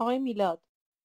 آقای میلاد.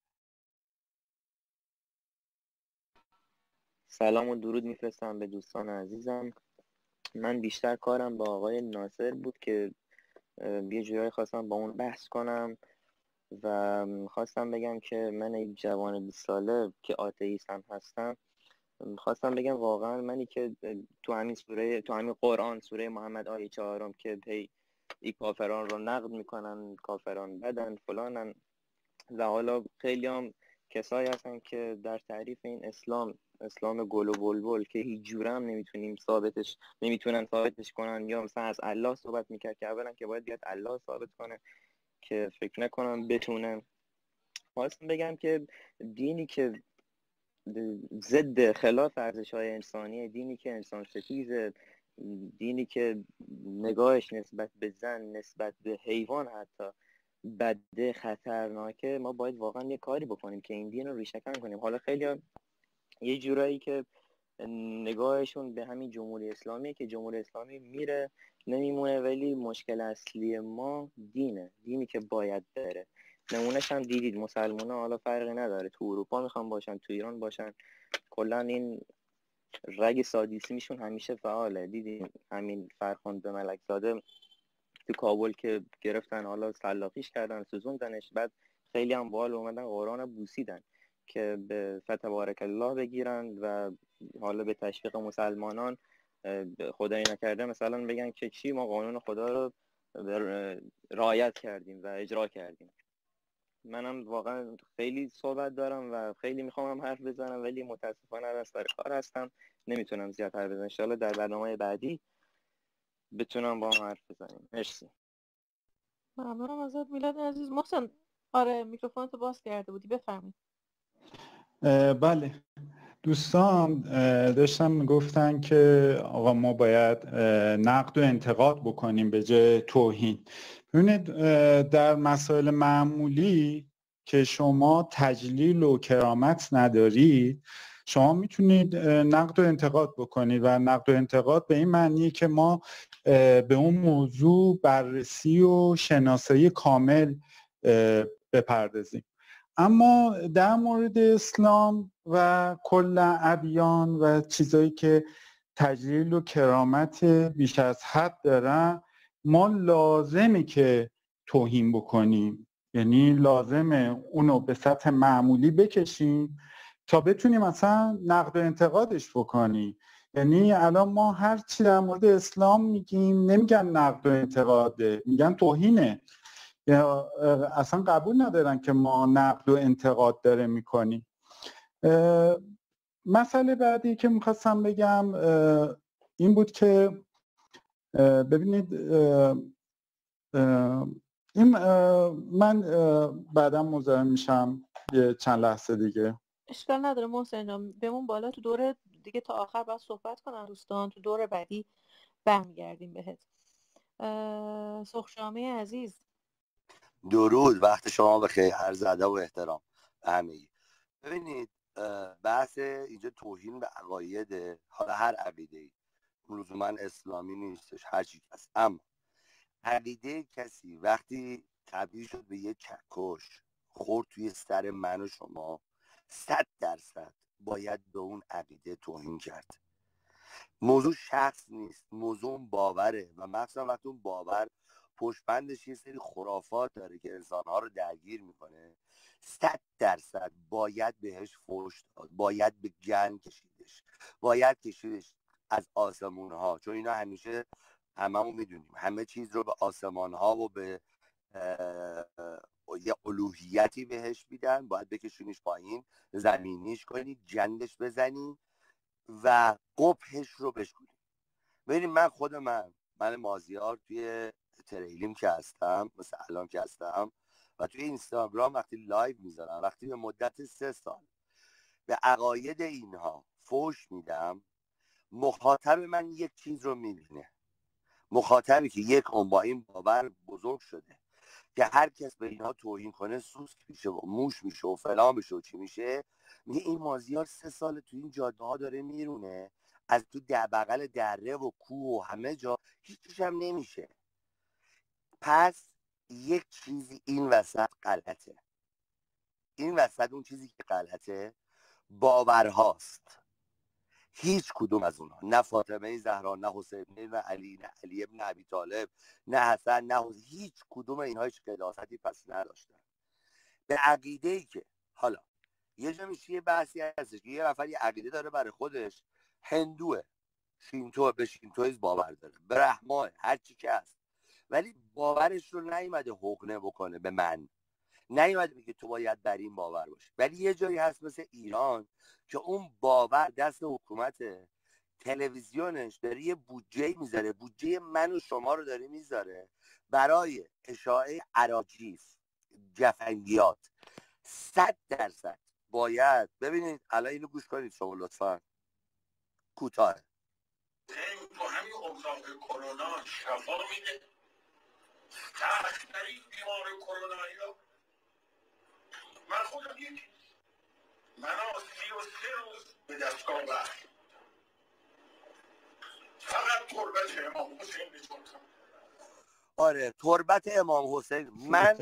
سلام و درود میفرستم به دوستان عزیزم. من بیشتر کارم با آقای ناصر بود که یه جورایی خواستم با اون بحث کنم و خواستم بگم که من یک جوان 20 ساله که آتئیست هم هستم، خواستم بگم واقعا منی که تو همین قرآن سوره محمد آیه 4 که این کافران رو نقد میکنن، کافران بدن فلانن، و حالا خیلی هم کسایی هستن که در تعریف این اسلام گل و بلبل که هیچ جوره هم نمیتونن ثابتش کنن، یا مثلا از الله صحبت میکرد که اولا که باید بیاد الله ثابت کنه که فکر نکنم بتونه. خواستم بگم که دینی که ضد خلاف ارزش‌های انسانیه، دینی که انسان ستیزه، دینی که نگاهش نسبت به زن، نسبت به حیوان حتی بده، خطرناکه، ما باید واقعا یه کاری بکنیم که این دین رو ریشه‌کن کنیم. حالا خیلی یه جورایی که نگاهشون به همین جمهوری اسلامیه که جمهوری اسلامی میره نمیمونه، ولی مشکل اصلی ما دینی که باید بره. نمونهش هم دیدید مسلمان ها، حالا فرقی نداره تو اروپا میخوان باشن تو ایران باشن، کلا این رگ سادیسی میشون همیشه فعاله. دیدید همین فرخنده ملکزاده تو کابل که گرفتن، حالا سلاخیش کردن، سوزوندنش، بعد خیلی هم بال اومدن قرآن بوسیدن که به فتبارک الله بگیرن و حالا به تشویق مسلمانان خدایی نکرده مثلا بگن که چی، ما قانون خدا رو رعایت کردیم و اجرا کردیم. منم واقعا خیلی صحبت دارم و خیلی میخوام حرف بزنم، ولی متاسفانه از سر کار هستم نمیتونم زیاد حرف بزنم. ان شاءالله در برنامه بعدی بتونم با هم حرف بزنیم. مرسی. ممنونم ازت میلاد عزیز. محسن، آره میکروفونتو باز کرده بودی، بفرمایید. بله، دوستان داشتم میگفتن که آقا ما باید نقد و انتقاد بکنیم به جای توهین. ببینید در مسائل معمولی که شما تجلیل و کرامت ندارید، شما میتونید نقد و انتقاد بکنید و نقد و انتقاد به این معنیه که ما به اون موضوع بررسی و شناسایی کامل بپردازیم. اما در مورد اسلام و کل ادیان و چیزایی که تجلیل و کرامت بیش از حد دارن، ما لازمه که توهین بکنیم، یعنی لازمه اونو به سطح معمولی بکشیم تا بتونیم مثلا نقد و انتقادش بکنیم. یعنی الان ما هر چی در مورد اسلام میگیم نمیگن نقد و انتقاده، میگن توهینه، یا اصلا قبول ندارن که ما نقد و انتقاد داره میکنیم. مسئله بعدی که میخواستم بگم این بود که ببینید من بعدا مزاحم میشم یه چند لحظه دیگه. اشکال نداره محسن جان، بمون بالا، تو دوره دیگه تا آخر باید صحبت کنن دوستان، تو دوره بعدی برمیگردیم بهت. سرخشامه عزیز، درود، وقت شما بخیر، عرض ادب و احترام به همگی. ببینید بحث اینجا توهین به عقاید، حالا هر عقیده‌ای، لزوما اسلامی نیستش، هر چی هست، اما عقیده کسی وقتی تبدیل شد به یه چکش خورد توی سر من و شما، 100% باید به اون عقیده توهین کرد. موضوع شخص نیست، موضوع باوره، و مخصوصا وقتی اون باور پشتبندش یه سری خرافات داره که انسانها رو درگیر میکنه، 100% باید بهش فحش داد، باید به گن کشیدش، باید کشیدش از آسمون ها، چون اینا همیشه هممون میدونیم همه چیز رو به آسمان ها و به یه الوهیتی بهش میدن، باید بکشونیش پایین، زمینیش کنی، جندش بزنی و قبحش رو بشکنی. ببینید من خود من مازیار توی تریلیم که هستم، مثل الان که هستم، و توی اینستاگرام وقتی لایو میذارم، وقتی به مدت 3 سال به عقاید اینها فحش میدم، مخاطب من یک چیز رو میبینه، مخاطبی که یک اون با این باور بزرگ شده که هر کس به اینها توهین کنه سوسک میشه و موش میشه و فلان میشه و چی میشه، میگه این مازیار 3 سال تو این جاده ها داره میرونه، از تو بغل دره و کوه و همه جا هیچیش هم نمیشه. پس یک چیزی این وسط غلطه. این وسط اون چیزی که غلطه باورهاست. هیچ کدوم از اونها، نه فاطمه زهرا، نه حسین، نه علی، نه علی ابن ابی طالب، نه حسن، نه حسین، هیچ کدوم اینها هیچ قداستی پس نداشتن. به عقیده‌ای که حالا یه جا میشه یه بحثی هستش که یه نفر یه عقیده داره برای خودش، هندوه، شینتو، به شینتویز باور داره، به رحماه، هر چی که هست، ولی باورش رو نیومده حقنه بکنه به من، نیومده بگه تو باید بر این باور باشی. ولی یه جایی هست مثل ایران که اون باور دست حکومته، تلویزیونش داره یه بودجه میذاره، بودجه من و شما رو داره میذاره برای اشاعه اراجیف، جفنگیات. 100% باید ببینید. الان اینو گوش کنید شما لطفا، کوتاه. تو همین اوضاع کرونا شفا میده. تختری بیمار کرونایی رو من خودم من 33 روز به دستگاه وقت فقط تربت امام حسین می‌چرخم. آره تربت امام حسین. من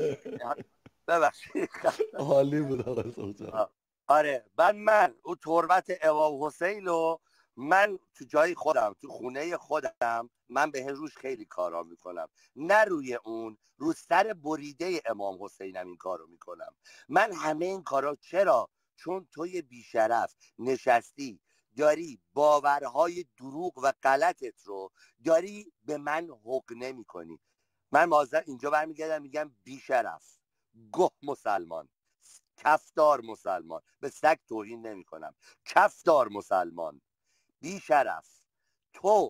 ببخشید عالی بود آقا سلطان. آره من اون تربت امام حسین رو من تو جای خودم، تو خونه خودم، من به روش خیلی کارا میکنم، نه روی اون، رو سر بریده امام حسینم این کارو میکنم. من همه این کارا چرا؟ چون توی بیشرف نشستی داری باورهای دروغ و غلطت رو داری به من حقنه میکنی. من مازن اینجا برمیگردم میگم بیشرف، گه مسلمان، کفدار مسلمان، به سگ توهین نمی کنم، کفدار مسلمان، بی شرف، تو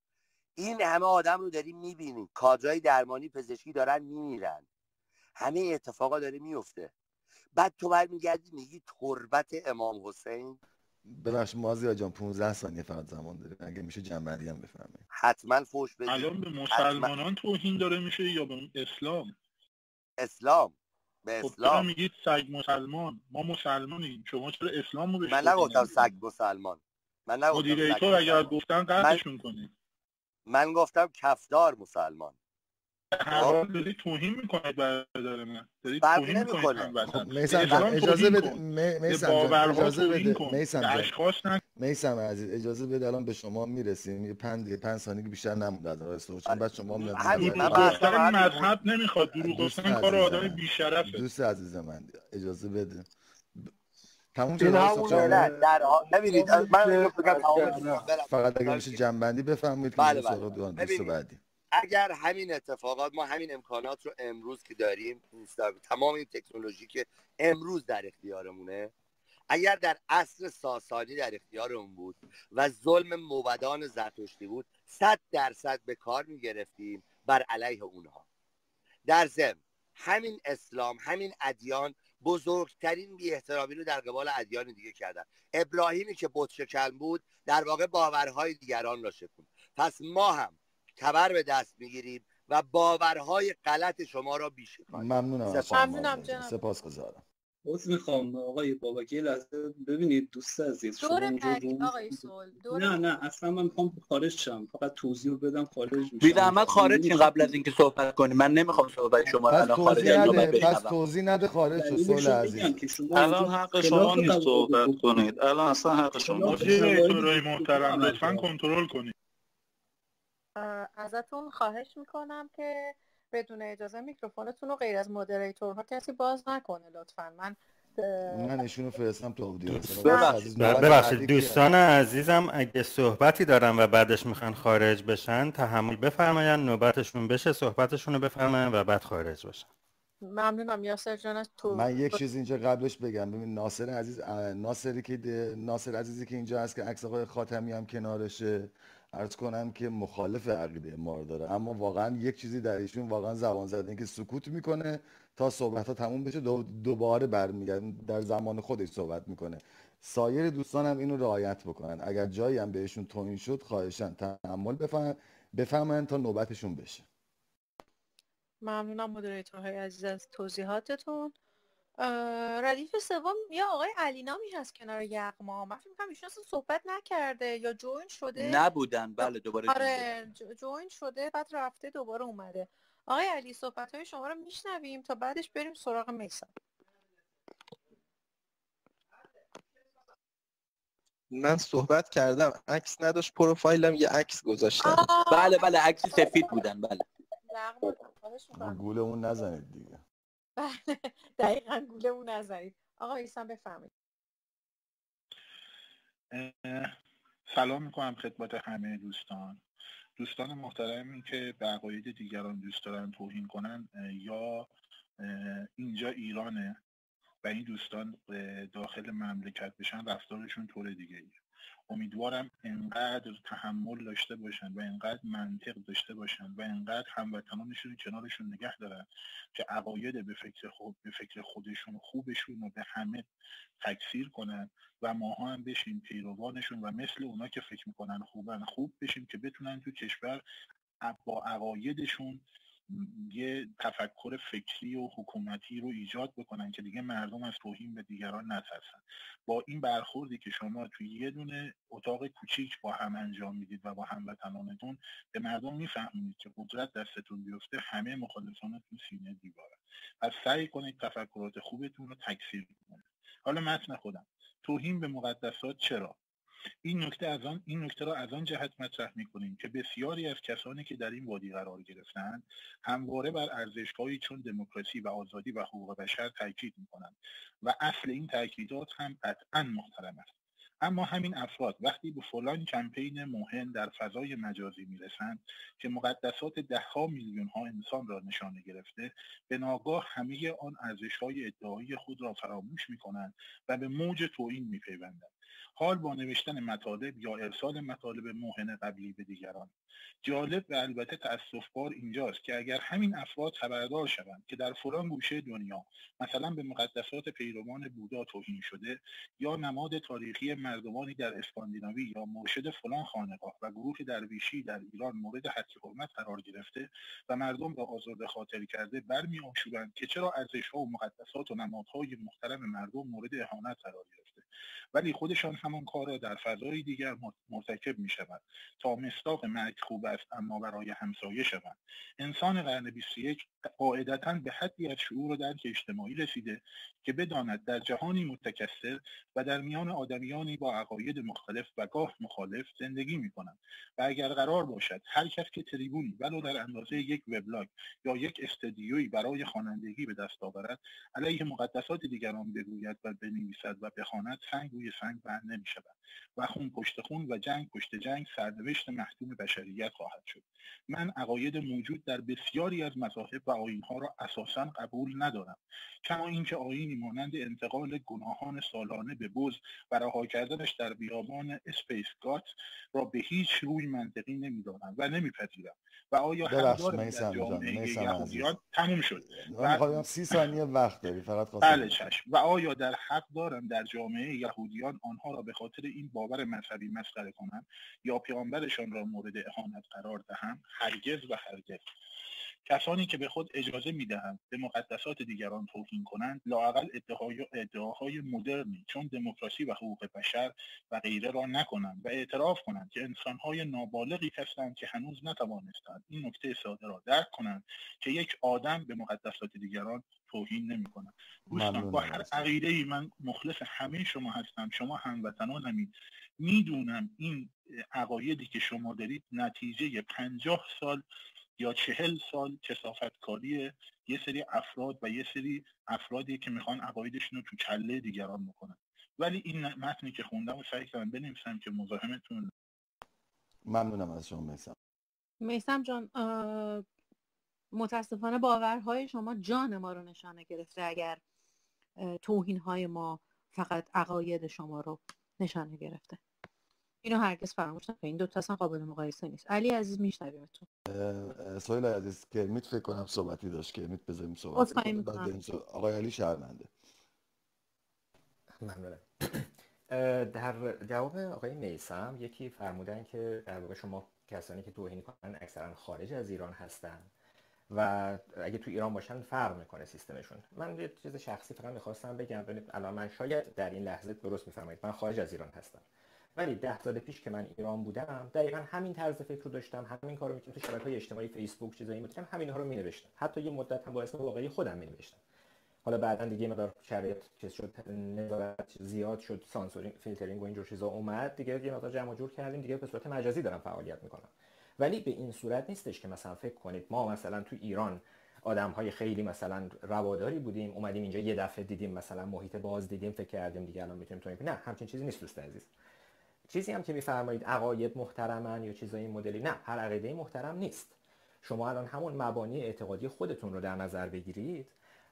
این همه آدم رو داری میبینی، کادرهای درمانی پزشکی دارن میمیرن، همه اتفاقا داره میفته، بعد تو برمیگردی میگی تربت امام حسین. ببخش مازیار جان 15 ثانیه فقط زمان داریم، اگه میشه جنبندی هم بفرمایید. حتما فوش بدید. الان به مسلمانان توهین داره میشه یا به اسلام؟ اسلام، به خب چرا اسلام. میگید سگ مسلمان؟ ما مسلمانیم، شما چرا اسلام رو بهش من نگفتم سگ مسلمان، من نگفتم سگ مدیریتور اگر مسلمان، گفتن قطعشون کنید. من گفتم کفدار مسلمان. هر حال داری توهین میکنید برادر من، داری فرقی توهین میکنید نمیکنه. هموطن. میثم به جان اسلام اجازه توهین بده، کن، میثم به جان باورها اجازه توهین بده، کن، میثم به جان، اشخاص نکن. میثم عزیز اجازه بده، الان به شما میرسیم، یه 5 ثانیه بیشتر نمونده از آقای سلطان، بعد شما میاد همین، من دروغ بحثم گفتن همین بود. مذهب نمیخواد، دروغ دوست گفتن کار عزیز آدم من، بیشرفه. دوست عزیز من اجازه بده. تموم شد این آقای همونه سلطان؟ فعلا در ببینید من اینو که بگم عرض تمام بکنم کردم. فقط اگه برم. میشه جنبندی بفرمایید که بله میشه بله سراغ بله. دوست ببینید بعدی. اگر همین اتفاقات، ما همین امکانات رو امروز که داریم، تمام این تکنولوژی که امروز در اختیارمونه، اگر در عصر ساسانی در اختیارمون بود و ظلم موبدان زرتشتی بود، 100% به کار میگرفتیم بر علیه اونها. در ضمن همین اسلام، همین ادیان بزرگترین بی احترامی رو در قبال ادیان دیگه کردن. ابراهیمی که بت شکن بود در واقع باورهای دیگران را شکوند. پس ما هم تبر به دست میگیریم و باورهای غلط شما را بیشکانیم. ممنونم از شما ممنونم مازیار جان، جناب. سپاسگزارم. عذر میخوام آقای بابک، یه لحظه ببینید دوست عزیز، شما دور اونجا بعدی روم، آقای سول، دور نه بعدی. اصلا من میخوام خارج شم، فقط توضیح رو بدم خارج بی میشم. زحمت خارج شین قبل از اینکه صحبت کنیم. من نمیخوام صحبت شما رو پس الان خارج توضیح از رو نده، بشنوم. پس توضیح نده، خارج شو دلیلش سول رو میگم عزیز. که شما الان اونجا حق شما خلاف نیست قواعد صحبت گفتگو، کنید، الان اصلا حق شما خلاف نیست. قواعد مدیریتورای گفتگو محترم عمل لطفا کرد. کنترل کنید. ازتون خواهش میکنم که بدون اجازه میکروفونتون رو غیر از مدریتورها کسی باز نکنه لطفا. من ایشونو فرستم تو اودیانس. دوست ببخشید. عزیز نوبت ببخشید بعدی کیه؟ دوستان عزیزم اگه صحبتی دارن و بعدش میخوان خارج بشن تحمل بفرماین، نوبتشون بشه صحبتشون رو بفرماین و بعد خارج بشن. ممنونم یاسر جان از من یک چیز اینجا قبلش بگم. ببین ناصر عزیز، ناصر عزیزی که اینجا هست که عکس آقای خاتمی هم کنارشه، عرض کنم که مخالف عقیده ما رو داره، اما واقعا یک چیزی در ایشون واقعا زبان زده که سکوت میکنه تا صحبت ها تموم بشه، دوباره برمیگرده در زمان خودش صحبت میکنه. سایر دوستان هم اینو رعایت بکنن، اگر جایی هم بهشون توهین شد خواهشاً تحمل بفرمایید تا نوبتشون بشه. ممنونم مدیریتورهای عزیز از توضیحاتتون. ردیف سوم یا آقای علی نامی هست کنار یغما. من فکر می‌کنم ایشون اصلا صحبت نکرده یا جوین شده. نبودن، بله دوباره آره جوین شده بعد رفته دوباره اومده. آقای علی صحبت‌های شما رو میشنویم تا بعدش بریم سراغ میثم. من صحبت کردم عکس نداشت، پروفایلم یه عکس گذاشتم. بله عکس سفید بودن. بله گولمون نزنید دیگه. بله دقیقاً گولمون نزنید. آقا ایسان بفرمایید. سلام میکنم خدمت همه دوستان محترمی که به عقاید دیگران دوست دارن توهین کنن، یا اینجا ایرانه و این دوستان داخل مملکت بشن رفتارشون طور دیگه ای. امیدوارم انقدر تحمل داشته باشن و انقدر منطق داشته باشن و انقدر هموطنانشون کنارشون نگه دارن که عقاید به فکر خودشون خوبشون رو به همه تکثیر کنن و ماها هم بشیم پیروانشون و مثل اونا که فکر میکنن خوبن خوب بشیم که بتونن تو کشور با عقایدشون یه تفکر فکری و حکومتی رو ایجاد بکنن که دیگه مردم از توهین به دیگران نترسن. با این برخوردی که شما توی یه دونه اتاق کوچیک با هم انجام میدید و با هموطنانتون به مردم میفهمید که قدرت دستتون بیفته، همه مخالفانتون سینه دیوارن. پس سعی کنید تفکرات خوبتون رو تکثیر کنید. حالا متن خودم، توهین به مقدسات چرا؟ این نکته را از آن جهت مطرح می‌کنیم که بسیاری از کسانی که در این وادی قرار گرفتند همواره بر ارزش‌هایی چون دموکراسی و آزادی و حقوق بشر تاکید می‌کنند و اصل این تاکیدات هم قطعاً محترم است. اما همین افراد وقتی به فلان کمپین مهم در فضای مجازی میرسند که مقدسات ده‌ها میلیون‌ها انسان را نشانه گرفته، به ناگاه همه آن ارزش‌های ادعایی خود را فراموش می‌کنند و به موج توهین می‌پیوندند. حال با نوشتن مطالب یا ارسال مطالب موهن قبلی به دیگران. جالب و البته تأسف‌بار اینجاست که اگر همین افراد خبردار شوند که در فلان گوشه دنیا مثلا به مقدسات پیروان بودا توهین شده، یا نماد تاریخی مردمانی در اسکاندیناوی یا مرشد فلان خانقاه و گروه درویشی در ایران مورد حد حرمت قرار گرفته و مردم را آزرده خاطر کرده، برمی‌آشوبند که چرا ارزش‌ها و مقدسات و نمادهای محترم مردم مورد اهانت قرار گرفته، ولی خودشان همان کار را در فضای دیگر مرتکب می‌شوند تا مصداق مرگ خوب است اما برای همسایه شوند. انسان قرن 21 قاعدتاً به حدی از شعور و درک اجتماعی رسیده که بداند در جهانی متکثر و در میان آدمیانی با عقاید مختلف و گاه مخالف زندگی می‌کنند و اگر قرار باشد هر کس که تریبونی ولو در اندازه یک وبلاگ یا یک استودیویی برای خوانندگی به دست آورد، علیه مقدسات دیگران بگوید و بنویسد و بخواند، سنگ روی سنگ بند نمی‌شود و خون پشت خون و جنگ پشت جنگ سرنوشت محتوم بشریت خواهد شد. من عقاید موجود در بسیاری از مذاهب و آیین‌ها را اساساً قبول ندارم، کما اینکه آیینی مانند انتقال گناهان سالانه به بز و رها کردنش در بیابان اسپیس گات را به هیچ روی منطقی نمی‌دانم و نمی‌پذیرم. و آیا هم دارم در جامعه یهودیان تموم شد من می‌خوام 30 ثانیه وقت داری فقط بله چشم. و آیا در حق دارم در جامعه یهودیان آنها را به خاطر این باور مذهبی مسخره کنم یا پیامبرشان را مورد اهانت قرار دهم؟ هرگز و هرگز. کسانی که به خود اجازه می‌دهند به مقدسات دیگران توهین کنند، لااقل ادعاهای مدرنی چون دموکراسی و حقوق بشر و غیره را نکنند و اعتراف کنند که انسان‌های نابالغی هستند که هنوز نتوانستند این نکته ساده را درک کنند که یک آدم به مقدسات دیگران توهین نمی‌کند. دوستان، با هر عقیده‌ای من مخلص همه شما هستم، شما هموطنانمید. میدونم این عقایدی که شما دارید نتیجه 50 سال یا 40 سال کثافتکاری یه سری افراد و یه سری افرادی که میخوان عقایدشون رو تو کله دیگران بکنن. ولی این متنی که خوندم و سعی کردم بنویسم که مزاحمتون. ممنونم از شما میثم جان. متاسفانه باورهای شما جان ما رو نشانه گرفته اگر توهین‌های ما فقط عقاید شما رو نشانه گرفته. اینو هرگز فراموش نکنید. این دو تا اصلا قابل مقایسه نیست. علی عزیز میشنویمتون. سهیل عزیز کرمیت فکر کنم صحبتی داشت، کرمیت بذاریم صحبت کنیم. آقای علی شرمنده. ممنونم. در جواب آقای میثم یکی فرمودن که در واقع شما کسانی که توهین کنن اکثرا خارج از ایران هستن و اگه تو ایران باشن فرق میکنه سیستمشون. من یه چیز شخصی فقط میخواستم بگم. ببینید الان من شاید در این لحظه درست میفرمایید من خارج از ایران هستم، ولی 10 سال پیش که من ایران بودم دقیقاً همین طرز فکر رو داشتم، همین کارو می‌کردم. تو شبکه‌های اجتماعی فیسبوک چیزایی می‌گفتم، همین ها رو می‌نوشتم. حتی یه مدت هم با اسم واقعی خودم می‌نوشتم. حالا بعداً دیگه مقدار شرایط چیز شد، نظارت زیاد شد، سانسورینگ، فیلترینگ و اینجور چیزا اومد، دیگه یه مقدار جمع جور کردیم، دیگه به صورت مجازی دارم فعالیت میکنم. ولی به این صورت نیستش که مثلا فکر کنید ما مثلا تو ایران آدم‌های خیلی مثلا رواداری بودیم، اومدیم اینجا یه دفعه دیدیم مثلا محیط باز دیدیم فکر کردیم دیگه الان میتونیم تو. نه، همچین چیزی نیست دوست عزیز. چیزی هم که میفرمایید عقاید محترمن یا چیزای این مدلی، نه، هر عقیده محترم نیست. شما الان همون مبانی اعتقادی خودتون رو در نظر بگیرید.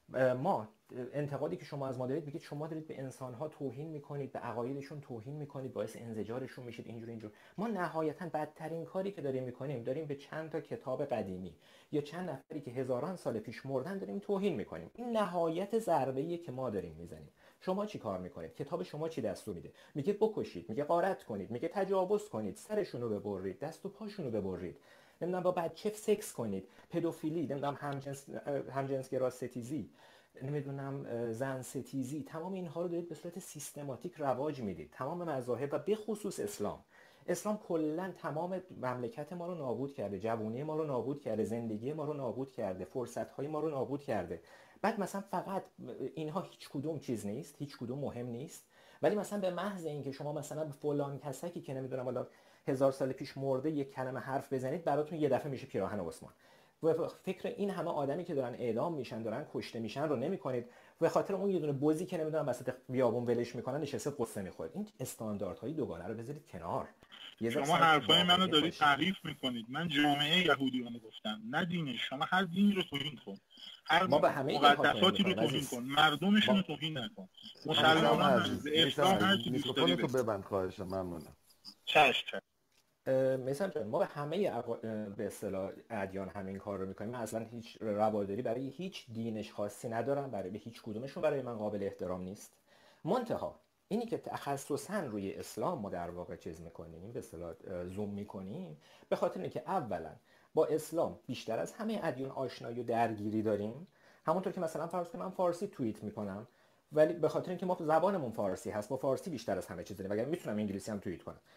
ما انتقادی که شما از ما دارید، میگید شما دارید به انسان‌ها توهین میکنید، به عقایدشون توهین میکنید، باعث انزجارشون میشید، اینجور. ما نهایتاً بدترین کاری که داریم میکنیم، داریم به چند تا کتاب قدیمی یا چند نفری که هزاران سال پیش مردن داریم توهین میکنیم. این نهایت ضربه‌ایه که ما داریم میزنیم. شما چی کار میکنید؟ کتاب شما چی دستور میده؟ میگه بکشید، میگه غارت کنید، میگه تجاوز کنید، سرشون رو ببرید، دست و پاشون رو ببرید، نمیدونم با بچه سکس کنید، پدوفیلی، نمیدونم همجنسگرا ستیزی، نمیدونم زن ستیزی، تمام اینها رو دارید به صورت سیستماتیک رواج میدید. تمام مذاهب و به خصوص اسلام کلا تمام مملکت ما رو نابود کرده، جوونی ما رو نابود کرده، زندگی ما رو نابود کرده، فرصت‌های ما رو نابود کرده. بعد مثلا فقط اینها هیچ کدوم چیز نیست، هیچ کدوم مهم نیست، ولی مثلا به محض اینکه شما مثلا به فلان کسکی که نمیدونم حالا 1000 سال پیش مرده یک کلمه حرف بزنید، براتون یه دفعه میشه پیراهن عثمان. و فکر این همه آدمی که دارن اعدام میشن، دارن کشته میشن رو نمیکنید به خاطر اون یه دونه بزی که نمیدونم وسط بیابون ولش میکنن نشسته قصه میخورید. این استانداردهای دوگانه رو بذارید کنار. شما حرفای منو دارید تعریف میکنید. من جامعه یهودیان گفتم، نه دینش. شما هر دینی رو توهین کن، هر مقدساتی رو توهین کن، مردمشون رو توهین نکن. مسلمانان به اسلام هر چی دوست داری میکروفونتو ببند خواهشم. ممنونم. چشم. مثلا جان ما به همه به اصطلاح ادیان همین کار رو میکنیم. من اصلا هیچ رواداری برای هیچ دینش خاصی ندارم، برای به هیچ کدومشون برای من قابل احترام نیست. منتها اینی که تخصصا روی اسلام ما در واقع چیز میکنیم، به اصطلاح زوم میکنیم، به خاطر اینکه اولا با اسلام بیشتر از همه ادیان آشنایی و درگیری داریم. همونطور که مثلا فرض کنم من فارسی توییت میکنم، ولی به خاطر اینکه ما زبانمون فارسی هست، با فارسی بیشتر از همه چیز داریم، وگرنه میتونم انگلیسی هم توییت کنم.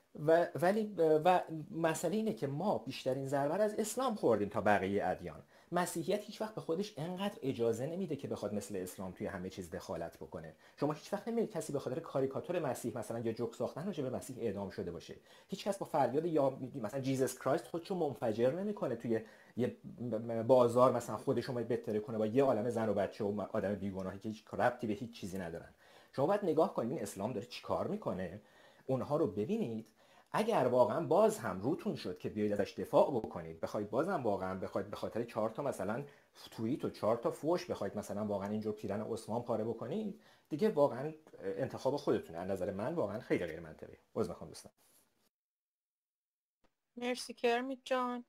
و مسئله اینه که ما بیشترین ضربه از اسلام خوردیم تا بقیه ادیان. مسیحیت هیچ وقت به خودش انقدر اجازه نمیده که بخواد مثل اسلام توی همه چیز دخالت بکنه. شما هیچ وقت نمیبینید کسی به خاطر کاریکاتور مسیح مثلا یا جوک ساختن راجع به مسیح اعدام شده باشه. هیچ کس با فریاد یا مثلا جیزس کرایست خودشو منفجر نمیکنه توی یه بازار، مثلا خودشو بهتره کنه با یه عالمه زن و بچه و آدم بیگناهی که هیچ ربطی به هیچ چیزی ندارن. شما باید نگاه کنید این اسلام داره چیکار میکنه، اونها رو ببینید. اگر واقعا باز هم روتون شد که بیاید ازش دفاع بکنید، بخواید بازم واقعا بخواید به خاطر 4 تا مثلا توییت و 4 تا فوش بخواید مثلا واقعا اینجور پیرن عثمان پاره بکنید، دیگه واقعا انتخاب خودتونه. از نظر من واقعا خیلی غیر منطقیه. عذر میخوام دوستان. مرسی کرمی جان.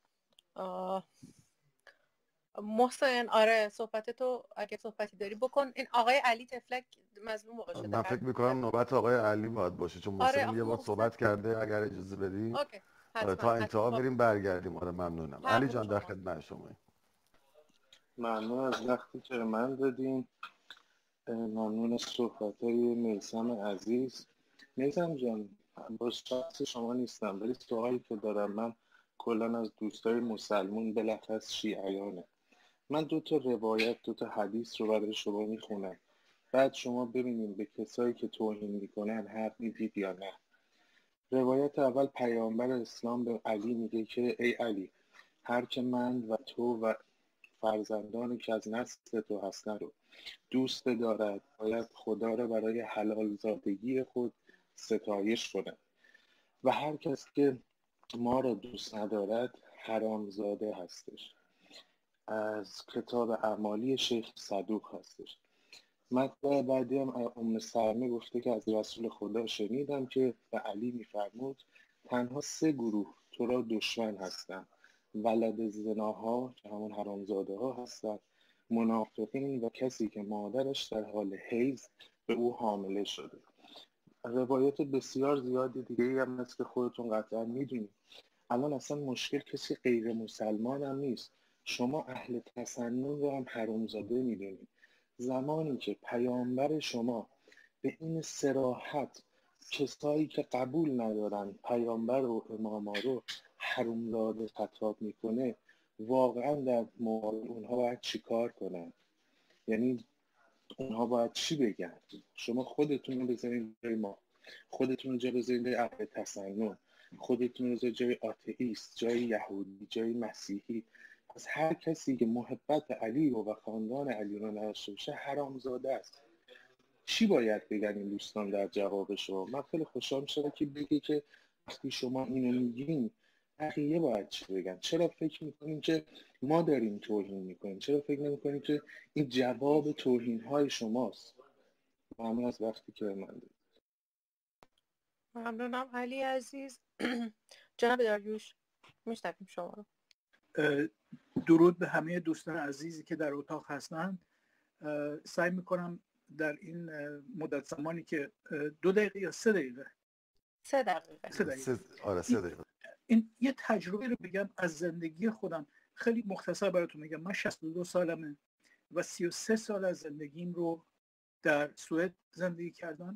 محسن آره صحبت تو اگه صحبتی داری بکن. این آقای علی تفلک مظلوم واقع شده. من فکر میکنم نوبت آقای علی باید باشه چون محسن یه بار صحبت کرده. اگر اجازه بدی تا انتها بریم برگردیم. آره ممنونم. علی جان در خدمت شما. ممنون از وقتی که من دادین. ممنون از صحبت‌های میثم عزیز. میثم جان با شخص شما نیستم، ولی سوالی که دارم من کلا از دوستای مسلمون بلخص شیعیانه. من 2 تا روایت 2 تا حدیث رو برای شما میخونم، بعد شما ببینیم به کسایی که توهین میکنن حق میدید یا نه. روایت اول پیامبر اسلام به علی میگه که ای علی، هر که من و تو و فرزندانی که از نسل تو هستن رو دوست دارد باید خدا را برای حلال زادگی خود ستایش کند و هر کس که ما را دوست ندارد حرام زاده هستش. از کتاب اعمالی شیخ صدوق هستش. مطلب بعدی هم سلمه گفته که از رسول خدا شنیدم که به علی میفرمود تنها 3 گروه تو را دشمن هستند: ولد زناها که همون حرامزاده ها هستند، منافقین و کسی که مادرش در حال حیض به او حامله شده. روایت بسیار زیادی دیگه هم هست که خودتون قطعا میدونید. الان اصلا مشکل کسی غیر مسلمان هم نیست. شما اهل تسنن رو هم حرامزاده میدونید. زمانی که پیامبر شما به این صراحت کسایی که قبول ندارن پیامبر و اماما رو حرامزاده خطاب میکنه، واقعا در مقابل اونها باید چی کار کنن؟ یعنی اونها باید چی بگن؟ شما خودتون رو بذارین جای ما، خودتون رو جا بذارین جای اهل تسنن، خودتون رو جای آتئیست، جای یهودی، جای مسیحی. پس هر کسی که محبت علی و خاندان علی رو نداشته باشه حرامزاده است. چی باید بگن این دوستان در جواب شما؟ من خیلی خوشحال میشم که بگی که وقتی شما اینو میگین بقیه باید چی بگن. چرا فکر میکنین که ما داریم توهین میکنیم؟ چرا فکر نمیکنین که این جواب توهین های شماست؟ ممنون از وقتی که من دید. ممنونم علی عزیز. جناب داریوش میشنویم شما رو. درود به همه دوستان عزیزی که در اتاق هستند. سعی میکنم در این مدت زمانی که 2 دقیقه یا 3 دقیقه 3 دقیقه 3 دقیقه این یه تجربه رو بگم از زندگی خودم، خیلی مختصر براتون میگم. من 62 سالمه و 33 سال از زندگیم رو در سوئد زندگی کردم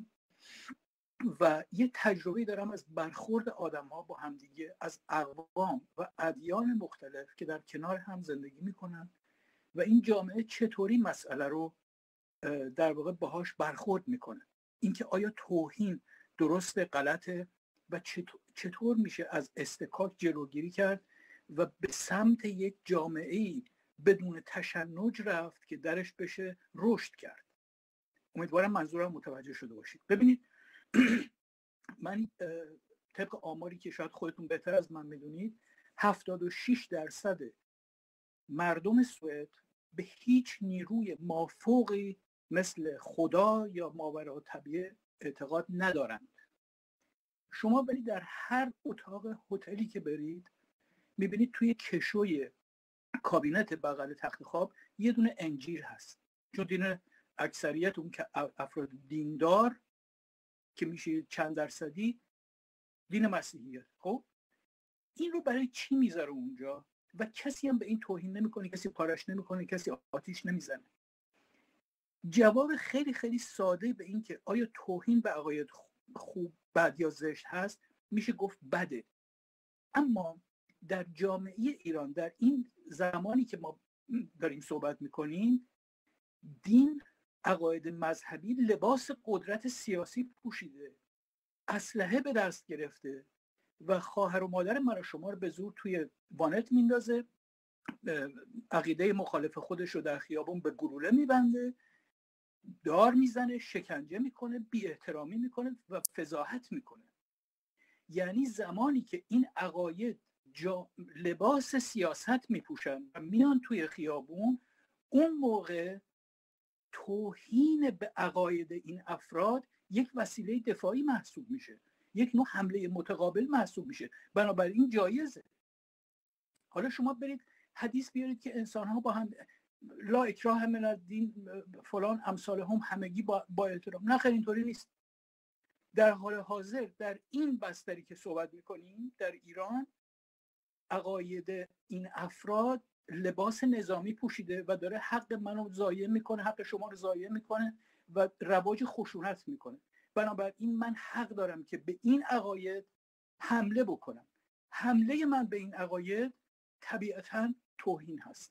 و یه تجربه دارم از برخورد آدم‌ها با همدیگه از اقوام و ادیان مختلف که در کنار هم زندگی میکنن و این جامعه چطوری مسئله رو در واقع باهاش برخورد میکنه. اینکه آیا توهین درسته، غلطه و چطور میشه از اصطکاک جلوگیری کرد و به سمت یک جامعه‌ای بدون تشنج رفت که درش بشه رشد کرد. امیدوارم منظورم متوجه شده باشید. ببینید من طبق آماری که شاید خودتون بهتر از من میدونید 76% مردم سوئد به هیچ نیروی مافوقی مثل خدا یا ماوراءالطبیعه اعتقاد ندارند. شما برید در هر اتاق هتلی که برید میبینید توی کشوی کابینت بغل تخت خواب یه دونه انجیل هست، چون دین اکثریت اون که افراد دیندار که میشه چند درصدی دین مسیحیه. خب این رو برای چی میذاره اونجا و کسی هم به این توهین نمیکنه، کسی پارش نمیکنه، کسی آتیش نمیزنه؟ جواب خیلی خیلی ساده به این که آیا توهین به عقاید خوب، بد یا زشت هست، میشه گفت بده. اما در جامعه ایران در این زمانی که ما داریم صحبت میکنیم، دین، عقاید مذهبی لباس قدرت سیاسی پوشیده، اسلحه به دست گرفته و خواهر و مادر من و شما رو به زور توی وانت میندازه، عقیده مخالف خودش رو در خیابون به گلوله میبنده، دار میزنه، شکنجه میکنه، بی احترامی میکنه و فضاحت میکنه. یعنی زمانی که این عقاید لباس سیاست میپوشن و میان توی خیابون، اون موقع توهین به عقاید این افراد یک وسیله دفاعی محسوب میشه، یک نوع حمله متقابل محسوب میشه، بنابراین جایزه. حالا شما برید حدیث بیارید که انسان‌ها با هم لا اکراه من الدین فلان امثال هم همگی با احترام. نه خیلی اینطوری نیست. در حال حاضر در این بستری که صحبت میکنیم در ایران، عقاید این افراد لباس نظامی پوشیده و داره حق منو ضایع میکنه، حق شما رو ضایع میکنه و رواج خشونت میکنه. بنابراین من حق دارم که به این عقاید حمله بکنم. حمله من به این عقاید طبیعتاً توهین هست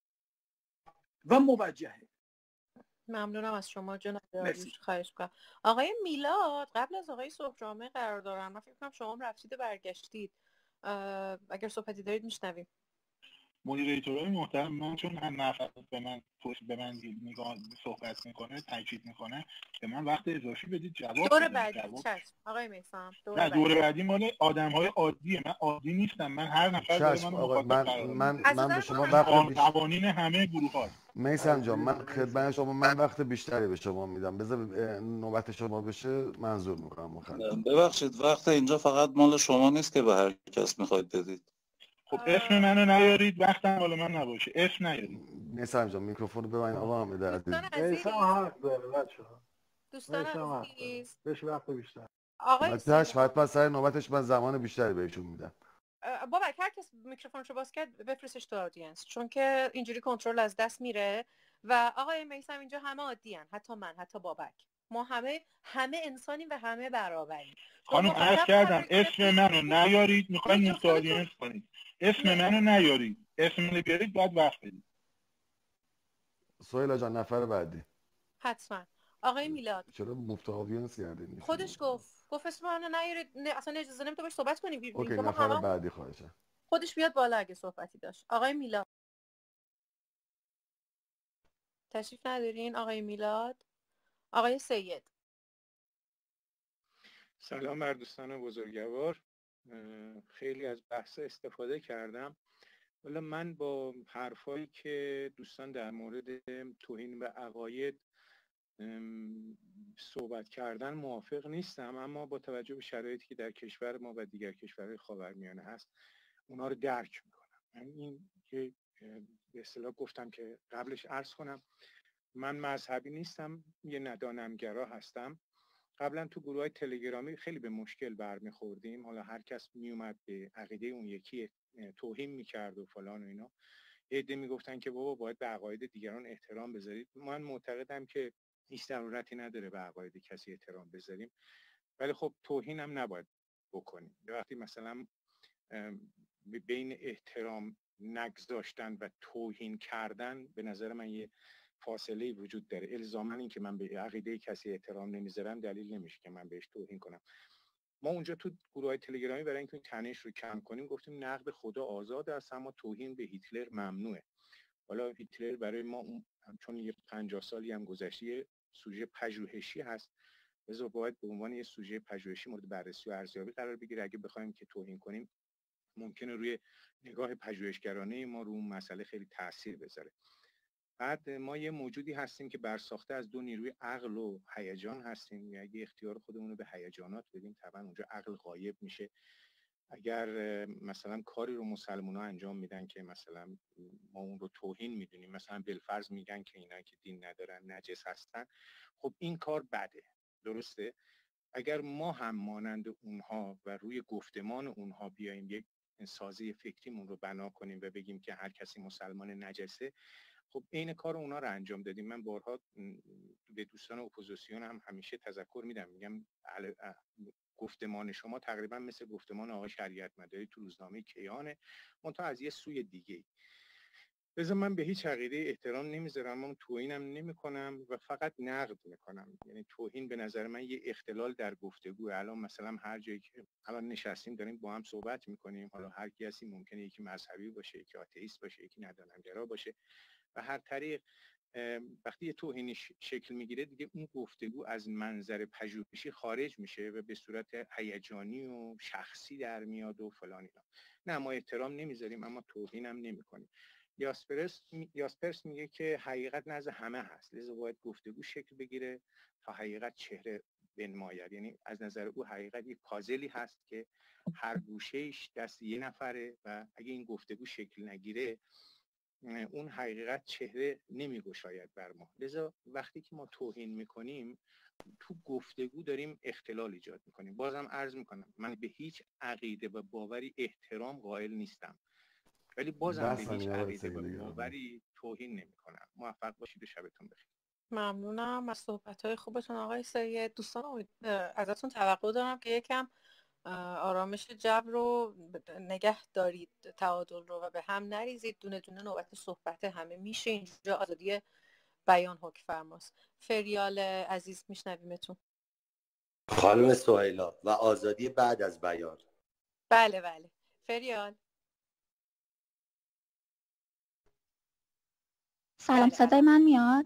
و موجهه. ممنونم از شما جناب داریوش. خواهش می‌کنم. آقای میلاد، قبل از آقای سهرامه قرار دارم. من فکر کنم شما هم رفتید و برگشتید. اگر صحبتی دارید میشنویم. مدیریتورهای محترم، من چون هم نفر به من نگاه صحبت میکنه، تاکید میکنه به من وقت اضافی بدید جواب دور بعدی چشم آقای میثم. دور بعدی مال آدم‌های عادیه. من عادی نیستم. من هر نفر داره منو مخاطب قرار میده. من به شما وقت قوانین همه گروه‌ها. میثم جان، من خدمت شما من وقت بیشتری به شما میدم. بذار نوبت شما بشه منظور میکنم. ببخشید وقت اینجا فقط مال شما نیست که به هر کس میخواید بدید. خب اسم منو نیارید، وقتم مال من نباشه. اسم نیارید. میثم جان میکروفون رو ببین. آقا حامد عزیز، میثم حق داره بچه‌ها. دوستان عزیز بهش وقت بیشتر. آقای حتما سر نوبتش من زمان بیشتری بهشون میدم. بابک هر کس میکروفونشو باز کرد بفرستش تو آدینس، چون که اینجوری کنترل از دست میره. و آقای میثم اینجا همه عادیان، حتی من، حتی بابک، ما همه انسانیم و همه برابریم. خانم عرض کردم اسم منو نیارید، میخواین تو آدینس کنید. اسم منو نیارید، اسم منو بیارید بعد وقت بدید. سهیلا جان نفر بعدی. حتما. آقای میلاد. چرا مفت آدینس کردین؟ خودش گفت اسم منو نیارید، اصلا اجازه نمیده باش صحبت کنیم. اوکی نفر بعدی خواهشم. خودش بیاد بالا اگه صحبتی داشت. آقای میلاد تشریف ندارین؟ آقای میلاد. آقای سید. سلام بر دوستان بزرگوار. خیلی از بحث استفاده کردم، ولی من با حرفایی که دوستان در مورد توهین به عقاید صحبت کردن موافق نیستم، اما با توجه به شرایطی که در کشور ما و دیگر کشورهای خاورمیانه هست اونا رو درک میکنم. این که به اصطلاح گفتم که قبلش عرض کنم من مذهبی نیستم، یه ندانمگرا هستم. قبلا تو گروه‌های تلگرامی خیلی به مشکل برمیخوردیم، حالا هر کس میومد به عقیده اون یکی توهین میکرد و فلان و اینا. عده میگفتن که بابا باید به عقاید دیگران احترام بذارید. من معتقدم که هیچ ضرورتی نداره به عقاید کسی احترام بذاریم، ولی خب توهین هم نباید بکنیم. وقتی مثلا بین احترام نگذاشتن و توهین کردن به نظر من یه فاصله وجود داره. الزاماً این که من به عقیده کسی احترام نمیذارم دلیل نمیشه که من بهش توهین کنم. ما اونجا تو گروه‌های تلگرامی برای اینکه تنش رو کم کنیم گفتیم نقد خدا آزاد است، اما توهین به هیتلر ممنوعه. حالا هیتلر برای ما چون یه 50 سالی هم گذشته سوژه پژوهشی هست، لذا باید به عنوان یه سوژه پژوهشی مورد بررسی و ارزیابی قرار بگیره. اگه بخوایم که توهین کنیم ممکنه روی نگاه پژوهشگرانه ما رو اون مسئله خیلی تاثیر بذاره. بعد ما یه موجودی هستیم که برساخته از دو نیروی عقل و هیجان هستیم. اگه اختیار خودمون رو به هیجانات بدیم طبعا اونجا عقل غایب میشه. اگر مثلا کاری رو مسلمان‌ها انجام میدن که مثلا ما اون رو توهین میدونیم، مثلا بالفرض میگن که اینا که دین ندارن نجس هستن، خب این کار بده، درسته؟ اگر ما هم مانند اونها و روی گفتمان اونها بیایم یک سازه فکریمون رو بنا کنیم و بگیم که هر کسی مسلمان نجسه، خب این کار اونا رو انجام دادیم. من بارها به دوستان اپوزیسیون هم همیشه تذکر میدم، میگم گفتمان شما تقریبا مثل گفتمان آقای شریعت مداری تو روزنامه کیانه، منتها از یه سوی دیگه. لذا من به هیچ عقیده احترام نمیذارم، من توهینم نمیکنم و فقط نقد میکنم. یعنی توهین به نظر من یه اختلال در گفتگو. الان مثلا هر جایی که الان نشستیم داریم با هم صحبت میکنیم، حالا هر کسی ممکنه یکی مذهبی باشه، یکی آتئیست باشه، یکی ندانمگرا باشه، و هر طریق وقتی یه توهینی شکل میگیره دیگه اون گفتگو از منظر پژوهشی خارج میشه و به صورت هیجانی و شخصی در میاد و فلان اینا. نه، ما احترام نمیذاریم اما توهین هم نمیکنیم. یاسپرس میگه که حقیقت نزد همه هست، لذا باید گفتگو شکل بگیره تا حقیقت چهره بنماید. یعنی از نظر او حقیقت یک پازلی هست که هر گوشهش دست یه نفره و اگه این گفتگو شکل نگیره اون حقیقت چهره نمیگشاید بر ما. لذا وقتی که ما توهین میکنیم تو گفتگو داریم اختلال ایجاد میکنیم. بازم عرض میکنم من به هیچ عقیده و باوری احترام قائل نیستم، ولی بازم به هیچ عقیده و باوری توهین نمیکنم. موفق باشید و شبتون بخیر. ممنونم از صحبت‌های خوبتون آقای سید. دوستان ازتون توقع دارم که یکم آرامش جو رو نگه دارید، تعادل رو، و به هم نریزید. دونه دونه نوبت صحبت همه میشه. اینجا آزادی بیان حکم فرماست. فریال عزیز میشنویمتون. خانم سهیلا و آزادی بعد از بیان. بله فریال. سلام، صدای من میاد؟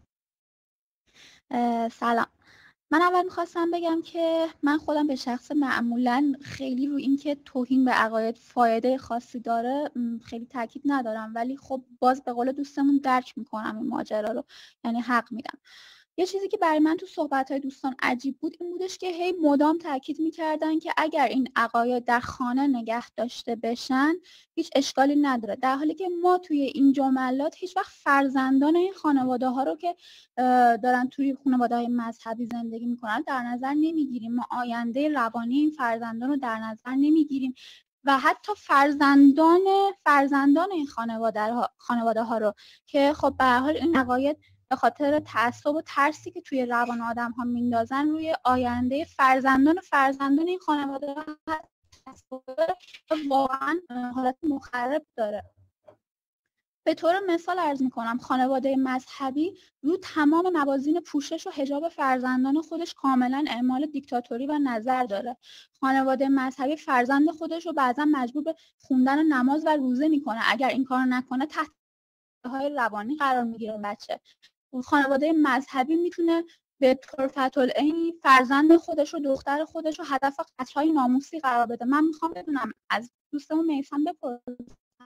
سلام. من اول میخواستم بگم که من خودم به شخص معمولا خیلی رو این که توهین به عقاید فایده خاصی داره خیلی تاکید ندارم، ولی خب باز به قول دوستمون درک میکنم این ماجرا رو، یعنی حق میدم. یه چیزی که برای من تو صحبت‌های دوستان عجیب بود این بودش که هی مدام تاکید می‌کردن که اگر این عقاید در خانه نگه داشته بشن هیچ اشکالی نداره، در حالی که ما توی این جملات هیچ وقت فرزندان این خانواده‌ها رو که دارن توی خانواده‌های مذهبی زندگی می‌کنن در نظر نمی‌گیریم. ما آینده روانی این فرزندان رو در نظر نمی‌گیریم و حتی فرزندان این خانواده‌ها رو که خب به هر حال این عقاید به خاطر تعصب و ترسی که توی روان آدم ها میندازن روی آینده فرزندان این خانواده واقعا حالت مخرب داره. به طور مثال عرض میکنم خانواده مذهبی رو تمام موازین پوشش و حجاب فرزندان خودش کاملا اعمال دیکتاتوری و نظر داره. خانواده مذهبی فرزند خودش رو بعضا مجبور به خوندن نماز و روزه میکنه، اگر این کار نکنه تحت های روانی قرار میگیره بچه. خانواده مذهبی میتونه به طور فتح‌العین فرزند خودش و دختر خودش رو هدف قتل‌های ناموسی قرار بده. من میخوام بدونم از دوستمون میثم بپرسم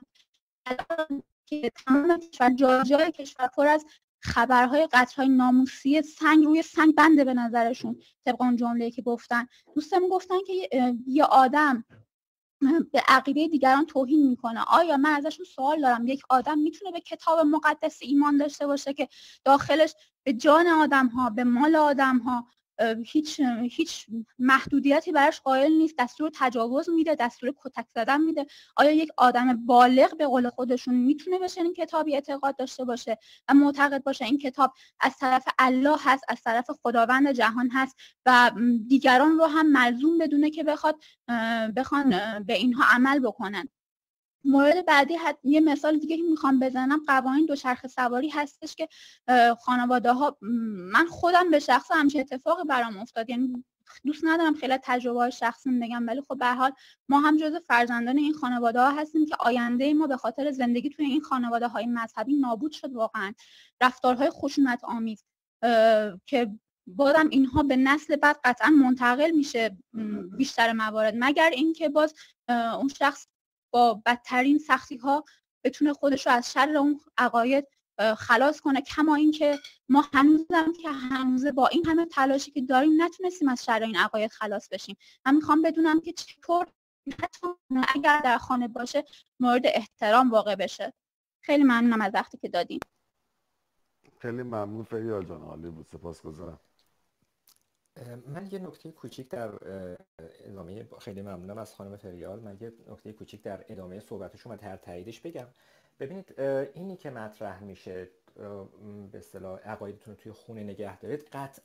که تمام کشور جای کشور پر از خبرهای قتل‌های ناموسی سنگ روی سنگ بنده به نظرشون، طبق اون جمله‌ای که گفتن. دوستمون گفتن که یه آدم به عقیده دیگران توهین میکنه. آیا من ازشون سوال دارم، یک آدم میتونه به کتاب مقدس ایمان داشته باشه که داخلش به جان آدم ها، به مال آدم ها هیچ محدودیتی براش قائل نیست، دستور تجاوز میده، دستور کتک زدن میده؟ آیا یک آدم بالغ به قول خودشون میتونه به چنین کتابی اعتقاد داشته باشه و معتقد باشه این کتاب از طرف الله هست، از طرف خداوند جهان هست و دیگران رو هم ملزوم بدونه که بخوان به اینها عمل بکنن؟ مورد بعدی یه مثال دیگه که میخوام بزنم، قوانین دوچرخه سواری هستش که خانواده ها، من خودم به شخص همچین اتفاقی برام افتاد، یعنی دوست ندارم خیلی تجربه های شخصی بگم، ولی خب به هر حال ما هم جزو فرزندان این خانواده ها هستیم که آینده ما به خاطر زندگی توی این خانواده های مذهبی نابود شد. واقعا رفتارهای خشونت آمیز که بازم اینها به نسل بعد قطعا منتقل میشه بیشتر موارد، مگر اینکه باز اون شخص با بدترین سختی ها بتونه خودش رو از شر اون عقاید خلاص کنه. کما اینکه ما هنوز با این همه تلاشی که داریم نتونستیم از شر این عقاید خلاص بشیم. من میخوام بدونم که چطور اگر در خانه باشه مورد احترام واقع بشه. خیلی ممنونم از وقتی که دادین. خیلی ممنون فریال جان، عالی بود، سپاسگزارم. من یه نکته کوچیک در ادامه، خیلی ممنونم از خانم فریال، من یه نکته کوچیک در ادامه صحبتشون و تاییدش بگم. ببینید اینی که مطرح میشه به اصطلاح عقایدتون رو توی خونه نگه دارید،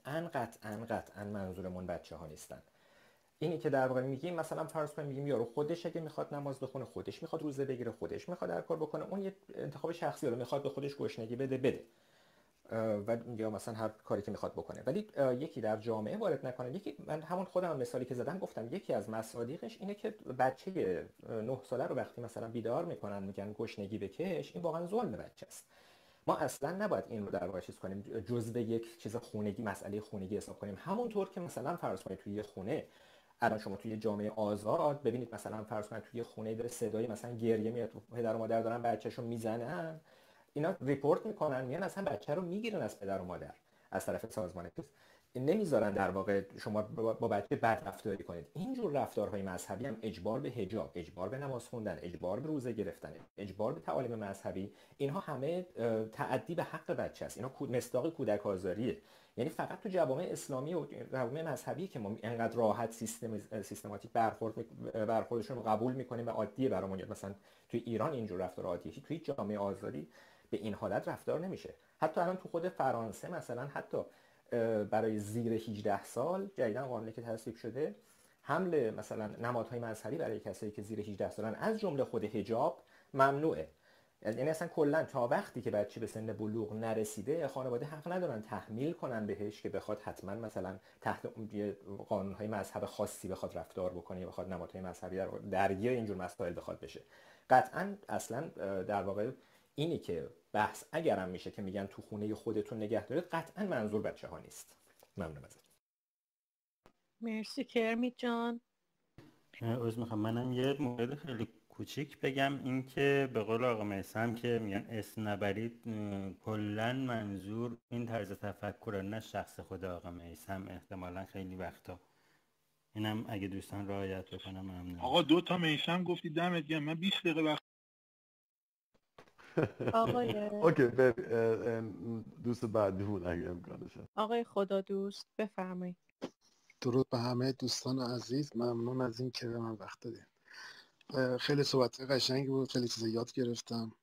قطعاً منظورمون بچه ها نیستن. اینی که در واقع میگیم مثلا فرض کنیم میگیم یارو خودش اگه میخواد نماز بخونه، خودش میخواد روزه بگیره، خودش میخواد هر کار بکنه، اون یه انتخاب شخصی رو میخواد به خودش گشنگی بده و یا مثلا هر کاری که میخواد بکنه، ولی یکی در جامعه وارد نکنه. یکی من همون خودم مثالی که زدم گفتم یکی از مصادیقش اینه که بچه 9 ساله رو وقتی مثلا بیدار میکنن میگن گشنگی بکش، این واقعا ظلم بچه است. ما اصلا نباید این رو در واقع چیز کنیم، جزء یک چیز خونگی، مسئله خونگی حساب کنیم. همونطور که مثلا فرض کنید توی خونه، الان شما توی جامعه آزاد ببینید مثلا فرض کنید توی خونه داره صدای مثلا گریه میاد، پدر و مادر دارن بچه‌شو میزنن، اینا ریپورت میکنن، میان اصلا بچه رو میگیرن از پدر و مادر از طرف سازمان پلیس، نمیذارن در واقع شما با بچه بد رفتاری کنید. اینجور رفتارهای مذهبی هم اجبار به حجاب، اجبار به نماز خوندن، اجبار به روزه گرفتن، اجبار به تعالیم مذهبی، اینها همه تعدی به حق بچه است. اینا مصداق کودک آزاریه. یعنی فقط تو جوامع اسلامی و جوامع مذهبی که ما انقدر راحت سیستماتیک برخوردشون رو قبول میکنیم و عادیه برامون. مثلا توی ایران اینجور رفتار عادیه، توی جامعه آزادی به این حالت رفتار نمیشه. حتی الان تو خود فرانسه مثلا حتی برای زیر 18 سال جدیداً قانونی که تصویب شده، حمل مثلا نمادهای مذهبی برای کسایی که زیر 18 سالن از جمله خود حجاب ممنوعه. یعنی اصلا کلا تا وقتی که بچه به سن بلوغ نرسیده خانواده حق ندارن تحمیل کنن بهش که بخواد حتما مثلا تحت قانونهای مذهب خاصی بخواد رفتار بکنه یا بخواد نمادهای مذهبی درگیر اینجور مسائل بخواد بشه. قطعاً اصلا در واقع اینی که بحث اگرم میشه که میگن تو خونه خودتون نگه دارید، قطعا منظور بچه ها نیست. ممنونم ازت. مرسی کرمی جان. عذر میخوام، منم یه مورد خیلی کوچیک بگم، این که به قول آقا میثم که میگن اسم نبرید، کلا منظور این طرز تفکر نه شخص خود آقا میثم، احتمالا خیلی وقتا اینم اگه دوستان رعایت بکنم ممنون. آقا 2 تا میثم گفتی، دمت گرم. من 20 دقیقه وقت اوکی دوست بعدیمون اگه امکانش هست. آقای خدا دوست بفرمایید. درود به همه دوستان عزیز، ممنون از این که به من وقت دادین. خیلی صحبت قشنگی بود، خیلی چیزا یاد گرفتم.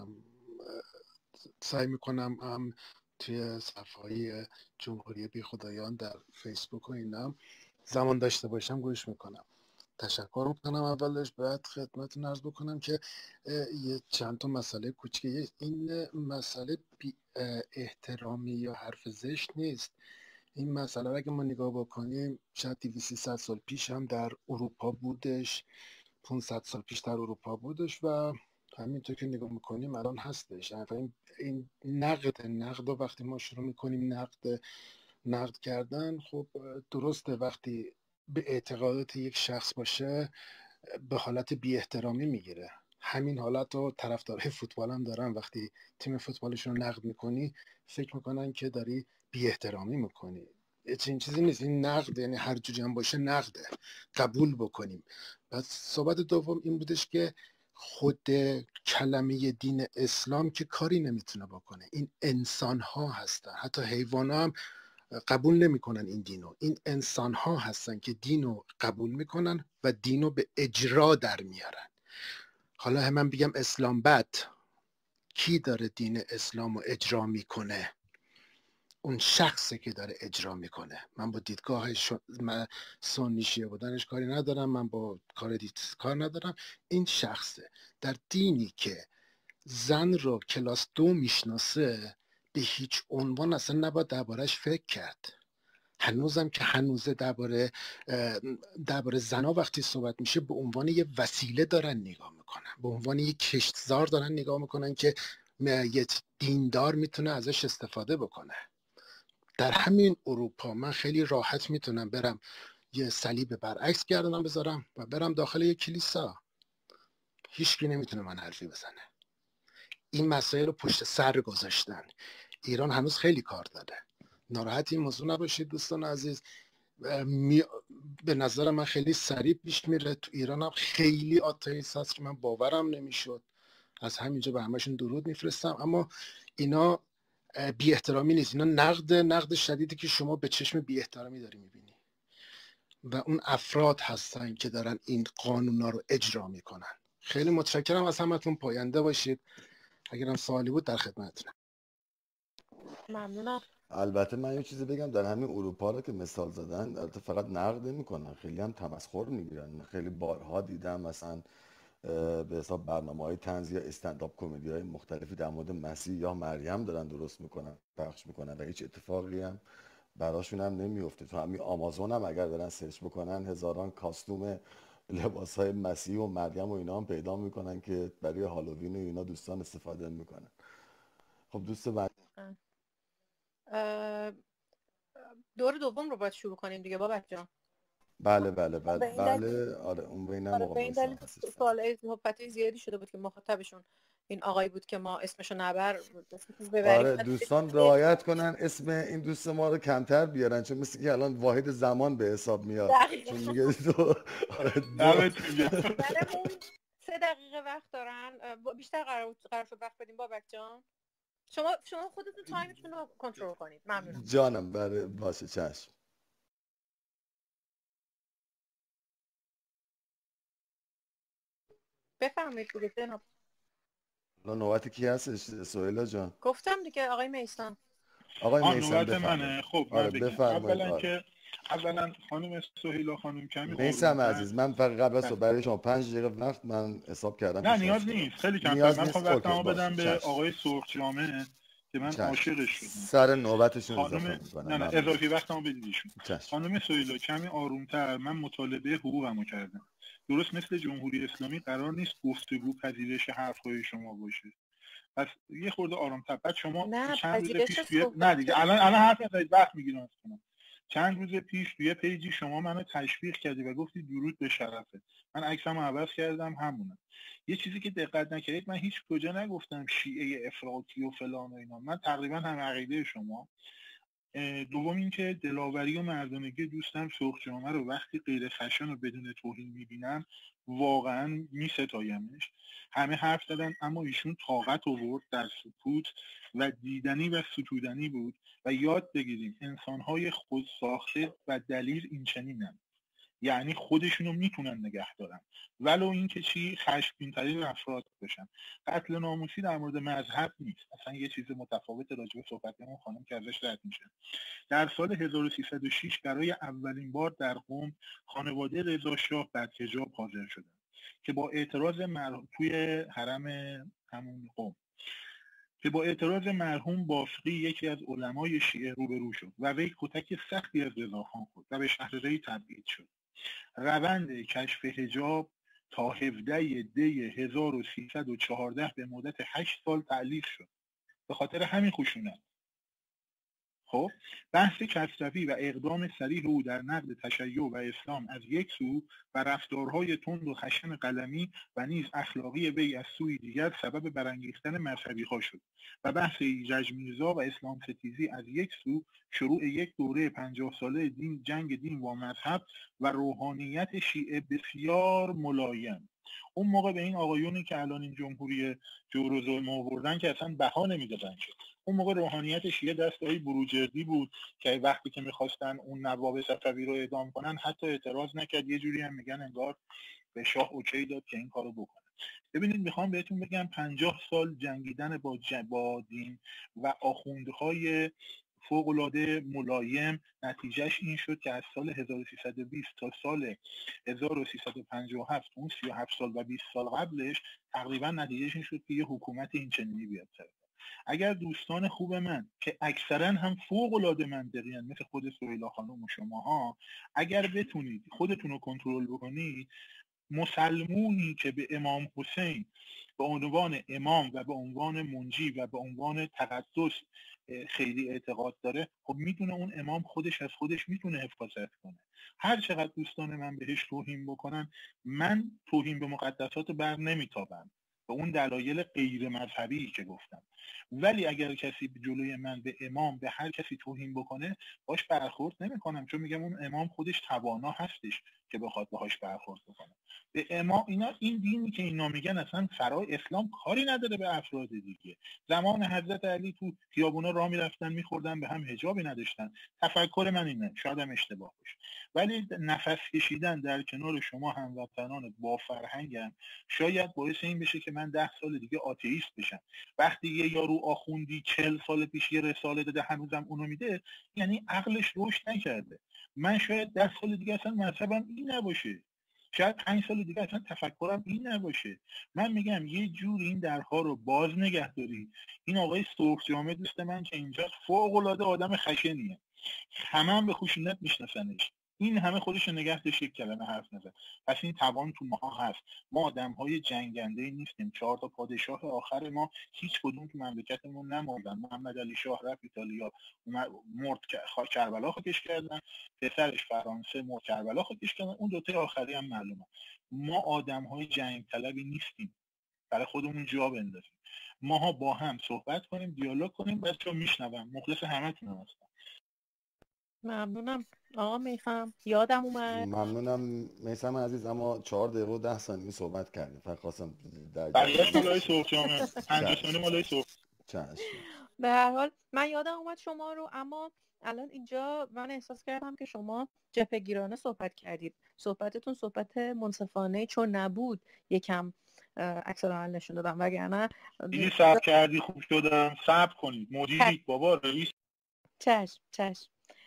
سعی میکنم هم توی صفحه‌های جمهوری بی خدایان در فیسبوک و اینا زمان داشته باشم گوش میکنم. تشکر میکنم اولش، بعد خدمتتون عرض بکنم که یه چند تا مسئله کوچیکه. این مسئله بی احترامی یا حرف زشت نیست. این مسئله رو اگه ما نگاه بکنیم شاید 200-300 سال پیش هم در اروپا بودش، 500 سال پیش در اروپا بودش و همینطور که نگاه میکنیم الان هستش. این نقد و وقتی ما شروع میکنیم نقد کردن، خب درسته وقتی به اعتقادات یک شخص باشه به حالت بی احترامی میگیره. همین حالت رو طرفدارای فوتبال هم دارن، وقتی تیم فوتبالشون رو نقد میکنی فکر میکنن که داری بی احترامی میکنی. این چیزی نیست. این نقد یعنی هر جوری هم باشه نقده، قبول بکنیم. بعد صحبت دوم این بودش که خود کلمه دین اسلام که کاری نمیتونه بکنه. این انسان ها هستن، حتی حیوان ها هم قبول نمیکنن این دینو. این انسان ها هستن که دینو قبول میکنن و دینو به اجرا در میارن. حالا من بگم اسلام بد، کی داره دین اسلام رو اجرا میکنه؟ اون شخصی که داره اجرا میکنه. من با دیدگاه من سنی شیعه بودنش کاری ندارم، من با کار کار ندارم. این شخصه. در دینی که زن رو کلاس 2 میشناسه به هیچ عنوان اصلا نباید دربارش فکر کرد. هنوزم که هنوزه درباره زنا وقتی صحبت میشه به عنوان یه وسیله دارن نگاه میکنن، به عنوان یه کشتزار دارن نگاه میکنن که یه دیندار میتونه ازش استفاده بکنه. در همین اروپا من خیلی راحت میتونم برم یه صلیب برعکس گردنم بذارم و برم داخل یه کلیسا، هیچکی نمیتونه من حرفی بزنه. این مسائل رو پشت سر گذاشتن. ایران هنوز خیلی کار داره. ناراحت این موضوع نباشید دوستان عزیز. به نظر من خیلی سریع پیش میره. تو ایران هم خیلی آتئیست هست که من باورم نمیشد. از همینجا به همشون درود میفرستم. اما اینا بی احترامی نیست، اینا نقد شدیدی که شما به چشم بی احترامی داری میبینی و اون افراد هستن که دارن این قانونا رو اجرا میکنن. خیلی متشکرم از همتون. پاینده باشید. اگرم سوالی بود در خدمتتونم. ممنونم. البته من یه چیزی بگم، در همین اروپا رو که مثال زدن البته فقط نقد نمی‌کنن، خیلی هم تمسخر میگیرن. خیلی بارها دیدم مثلا به حساب برنامه‌های طنز یا استندآپ کمدی‌های مختلفی در مورد مسیح یا مریم دارن درست میکنن، پخش میکنن و هیچ اتفاقی هم براشون هم نمیفته. تو همین آمازون هم اگر برن سرچ بکنن هزاران کاستوم لباس‌های مسیح و مریم و اینا هم پیدا میکنن که برای هالووین و اینا دوستان استفاده میکنن. خب دوست بعد دور دوم رو باید شروع کنیم دیگه بابک جان. بله آره اون بینم به این دلیل سوال محبتی زیادی شده بود که مخاطبشون این آقایی بود که ما اسمشو ببریم. آره دوستان رعایت کنن اسم این دوست ما رو کمتر بیارن، چون مثل که الان واحد زمان به حساب میاد. چون میگه 3 دقیقه وقت دارن. بیشتر قرار شد وقت بدیم بابک جان. شما خودتون تایمتون رو کنترل کنید. ممنونم جانم. باشه چشم. بفرمایید دیگه جناب. نوبت کی هستش سهیلا جان؟ گفتم دیگه آقای میثم. آقای میثم نوبت منه. خب من بگم. اولا خانم سهیلا خانم کمی میثم عزیز، من فقط قبل از برای شما 5 دقیقه وقت من حساب کردم. نه نیاز نیست، خیلی کم. من خواهم وقتمو بدم به آقای سرخ جامعه که من عاشقش شدم. سر نوبتشون اضافه میکنم. نه اضافی وقتمو بدید ایشون. خانم سهیلا کمی آرومتر. من مطالبه حقوقمو کردم. درست مثل جمهوری اسلامی قرار نیست گفتگو پذیرش حرفهای شما باشه. پس یه خورده آرام‌تر. بعد شما چند روز پیش نه دیگه الان حرف نزنید وقت میگیرم. چند روز پیش توی پیجی شما منو تشویق کردی و گفتی درود به شرفت. من عکسمو عوض کردم همونه. یه چیزی که دقت نکردید، من هیچ کجا نگفتم شیعه افراطی و فلان و اینا. من تقریبا هم عقیده شما. دوم اینکه دلاوری و مردانگی دوستم سرخ جامعه رو وقتی غیر خشن و بدون توهین میبینم واقعا میستایمش. همه حرف زدن اما ایشون طاقت آورد در سکوت و دیدنی و ستودنی بود و یاد بگیریم انسان‌های خود ساخته و دلیر این چنینن. یعنی خودشونو میتونن نگه دارن، ولو اینکه چی خشمگین‌ترین افراد باشن. قتل ناموسی در مورد مذهب نیست، اصلا یه چیز متفاوت راجع به صحبت اون خانم که ازش رد میشه. در سال 1306 برای اولین بار در قم خانواده رضا شاه بدحجاب حاضر شدن که با اعتراض توی حرم همون قم که با اعتراض مرحوم بافقی یکی از علمای شیعه روبرو شد و وی کتک سختی از رضاخان خورد و به شهر ری تبعید شد. روند کشف حجاب تا 17 دی 1314 به مدت 8 سال تعلیق شد به خاطر همین خشونت. خب بحث کسروی و اقدام صریح او در نقد تشیع و اسلام از یک سو و رفتارهای تند و خشن قلمی و نیز اخلاقی وی از سوی دیگر سبب برانگیختن مذهبی ها شد و بحث ایرج میرزا و اسلام ستیزی از یک سو شروع یک دوره 50 ساله جنگ دین و مذهب و روحانیت شیعه بسیار ملایم. اون موقع به این آقایونی که الان این جمهوری جور و ظلم آوردن که اصلا بها نمیدادن، اون موقع روحانیت شیعه دستای بروجردی بود که وقتی که میخواستن اون نواب صفوی رو اعدام کنن حتی اعتراض نکرد، یه جوری هم میگن انگار به شاه اوکی داد که این کارو بکنه. ببینید میخوام بهتون بگم 50 سال جنگیدن با دین و آخوندهای فوق‌العاده ملایم نتیجهش این شد که از سال 1320 تا سال 1357 اون 37 سال و 20 سال قبلش تقریبا نتیجهش این شد که یه حکومت این چنینی بیاد سر. اگر دوستان خوب من که اکثرا هم فوق‌العاده منطقی‌اند مثل خود سهیلا خانم و شماها، اگر بتونید خودتون رو کنترل بکنید، مسلمونی که به امام حسین به عنوان امام و به عنوان منجی و به عنوان تقدس خیلی اعتقاد داره، خب میدونه اون امام خودش از خودش میتونه حفاظت کنه. هر چقدر دوستان من بهش توهین بکنن، من توهین به مقدسات بر نمیتابم به اون دلایل غیر مذهبی که گفتم، ولی اگر کسی به جلوی من به امام به هر کسی توهین بکنه باش برخورد نمیکنم، چون میگم اون امام خودش توانا هستش که بخواد باهاش برخورد بکنه. به امام این دینی که اینا میگن اصلا فرای اسلام کاری نداره به افراد دیگه. زمان حضرت علی تو خیابونا راه میرفتن میخوردن به هم، حجابی نداشتن. تفکر من اینه، شاید هم اشتباه باشه، ولی نفس کشیدن در کنار شما هموطنان با فرهنگم شاید باعث این بشه که من 10 سال دیگه آتئیست بشم. وقتی یه یارو آخوندی 40 سال پیش یه رساله داده هنوزم اونو میده، یعنی عقلش رشد نکرده. من شاید 10 سال دیگه اصلا مذهبم این نباشه، شاید 5 سال دیگه اصلا تفکرم این نباشه. من میگم یه جور این درها رو باز نگه دارید. این آقای سرخجامه دوست من که اینجا فوق‌العاده آدم خشنیه، همه هم به خشونت میشناسنش، این همه خودش رو نگه داشت یک کلمه حرف نزد. پس این توان تو ماها هست. ما آدم‌های جنگنده نیستیم. 4 تا پادشاه آخر ما هیچ کدوم تو مملکتمون نمردن. محمد علی شاه رفت ایتالیا مرد، کربلا خاکش کردن، پسرش فرانسه مرد، کربلا خاکش کردن، اون دوتا آخری هم معلومه. ما آدم‌های جنگ طلبی نیستیم، برای خودمون جا بندازیم. ماها با هم صحبت کنیم، دیالوگ کنیم، بچه‌ها میشنوم. مخلص همتون هستم. ممنونم آقا میثم، یادم اومد. ممنونم میثم عزیز، اما 4 دقیقه و 10 ثانیه صحبت کردیم. فقط خواستم بقیه‌اش مالای سرخجامه، 50 ثانیه مالای سرخ. به هر حال من یادم اومد شما رو، اما الان اینجا من احساس کردم که شما جبهه‌گیرانه صحبت کردید. صحبتتون صحبت منصفانه چون نبود یکم عکس العمل نشون دادم، وگرنه دیگه صبر کردی خوب شدم. صبر کنید مدیریت بابا رئیس. چشم.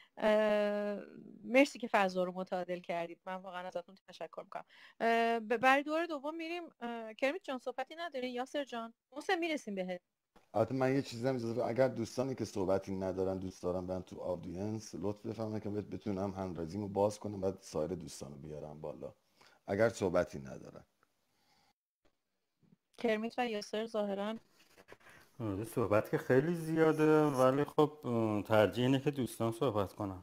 مرسی که فضا رو متعادل کردید، من واقعا ازتون تشکر میکنم. برای دور دوم میریم. کرمیت جان صحبتی نداری؟ یاسر جان محسن میرسیم بهت. البته من یه چیزی هم اجازه، اگر دوستانی که صحبتی ندارن دوست دارم برن تو آدینس، لطف بفرمایید که بتونم هندرایزیمو باز کنم بعد سایر دوستانو بیارم بالا اگر صحبتی ندارن. کرمیت و یاسر ظاهرا صحبت که خیلی زیاده، ولی خب ترجیح اینه که دوستان صحبت کنن.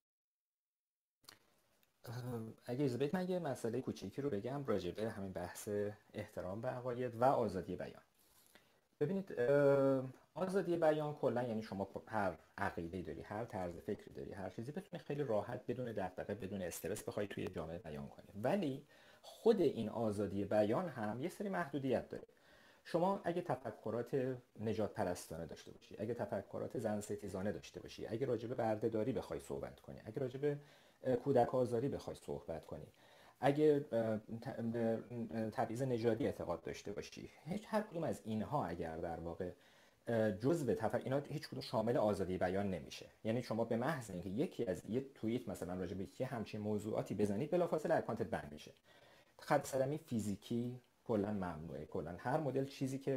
اگه اجازه بدید من یه مسئله کوچیکی رو بگم راجع به همین بحث احترام به عقاید و آزادی بیان. ببینید آزادی بیان کلا یعنی شما هر عقیده‌ای داری، هر طرز فکری داری، هر چیزی بتونی خیلی راحت بدون دغدغه بدون استرس بخوای توی جامعه بیان کنی. ولی خود این آزادی بیان هم یه سری محدودیت داره. شما اگه تفکرات نجات پرستانه داشته باشی، اگه تفکرات زن ستیزانه داشته باشی، اگه راجع به بردهداری بخوای صحبت کنی، اگه راجع به کودک آزاری بخوای صحبت کنی، اگه به تبعیض نژادی اعتقاد داشته باشی، هر کدوم از اینها اگر در واقع جزء اینا هیچ کدوم شامل آزادی بیان نمیشه. یعنی شما به محض اینکه یه توییت مثلا راجع به یه همچین موضوعاتی بزنید بلافاصله اکانتت بند میشه. خط صدمه فیزیکی کلا ممنوعه، کلا هر مدل چیزی که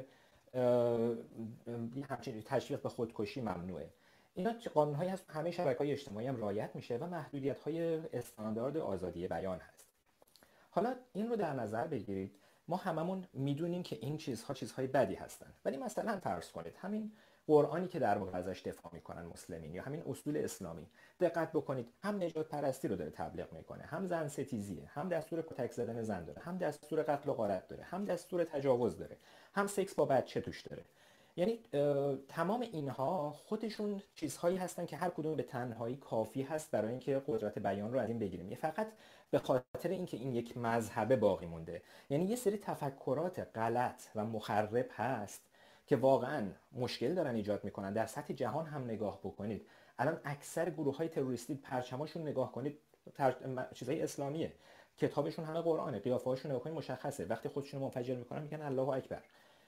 همچین تشویق به خودکشی ممنوعه. اینا قانون‌هایی هست، همه شبکه‌های اجتماعی هم رعایت میشه و محدودیت‌های استاندارد آزادی بیان هست. حالا این رو در نظر بگیرید، ما هممون میدونیم که این چیزها چیزهای بدی هستن، ولی مثلا فرض کنید همین قرآنی که در واقع ازش دفاع میکنن مسلمین، یا همین اصول اسلامی، دقت بکنید هم نجات پرستی رو داره تبلیغ میکنه، هم زن ستیزیه، هم دستور کتک زدن زن داره، هم دستور قتل و غارت داره، هم دستور تجاوز داره، هم سکس با بچه توش داره. یعنی تمام اینها خودشون چیزهایی هستن که هر کدوم به تنهایی کافی هست برای اینکه قدرت بیان رو از این بگیریم. فقط به خاطر اینکه این یک مذهب باقی مونده، یعنی یه سری تفکرات غلط و مخرب هست که واقعا مشکل دارن ایجاد میکنن. در سطح جهان هم نگاه بکنید، الان اکثر گروه‌های تروریستی پرچماشون نگاه کنید چیزای اسلامیه، کتابشون همه قرآنه، قیافه‌هاشون نگاه کنید مشخصه، وقتی خودشون منفجر میکنن میگن الله اکبر.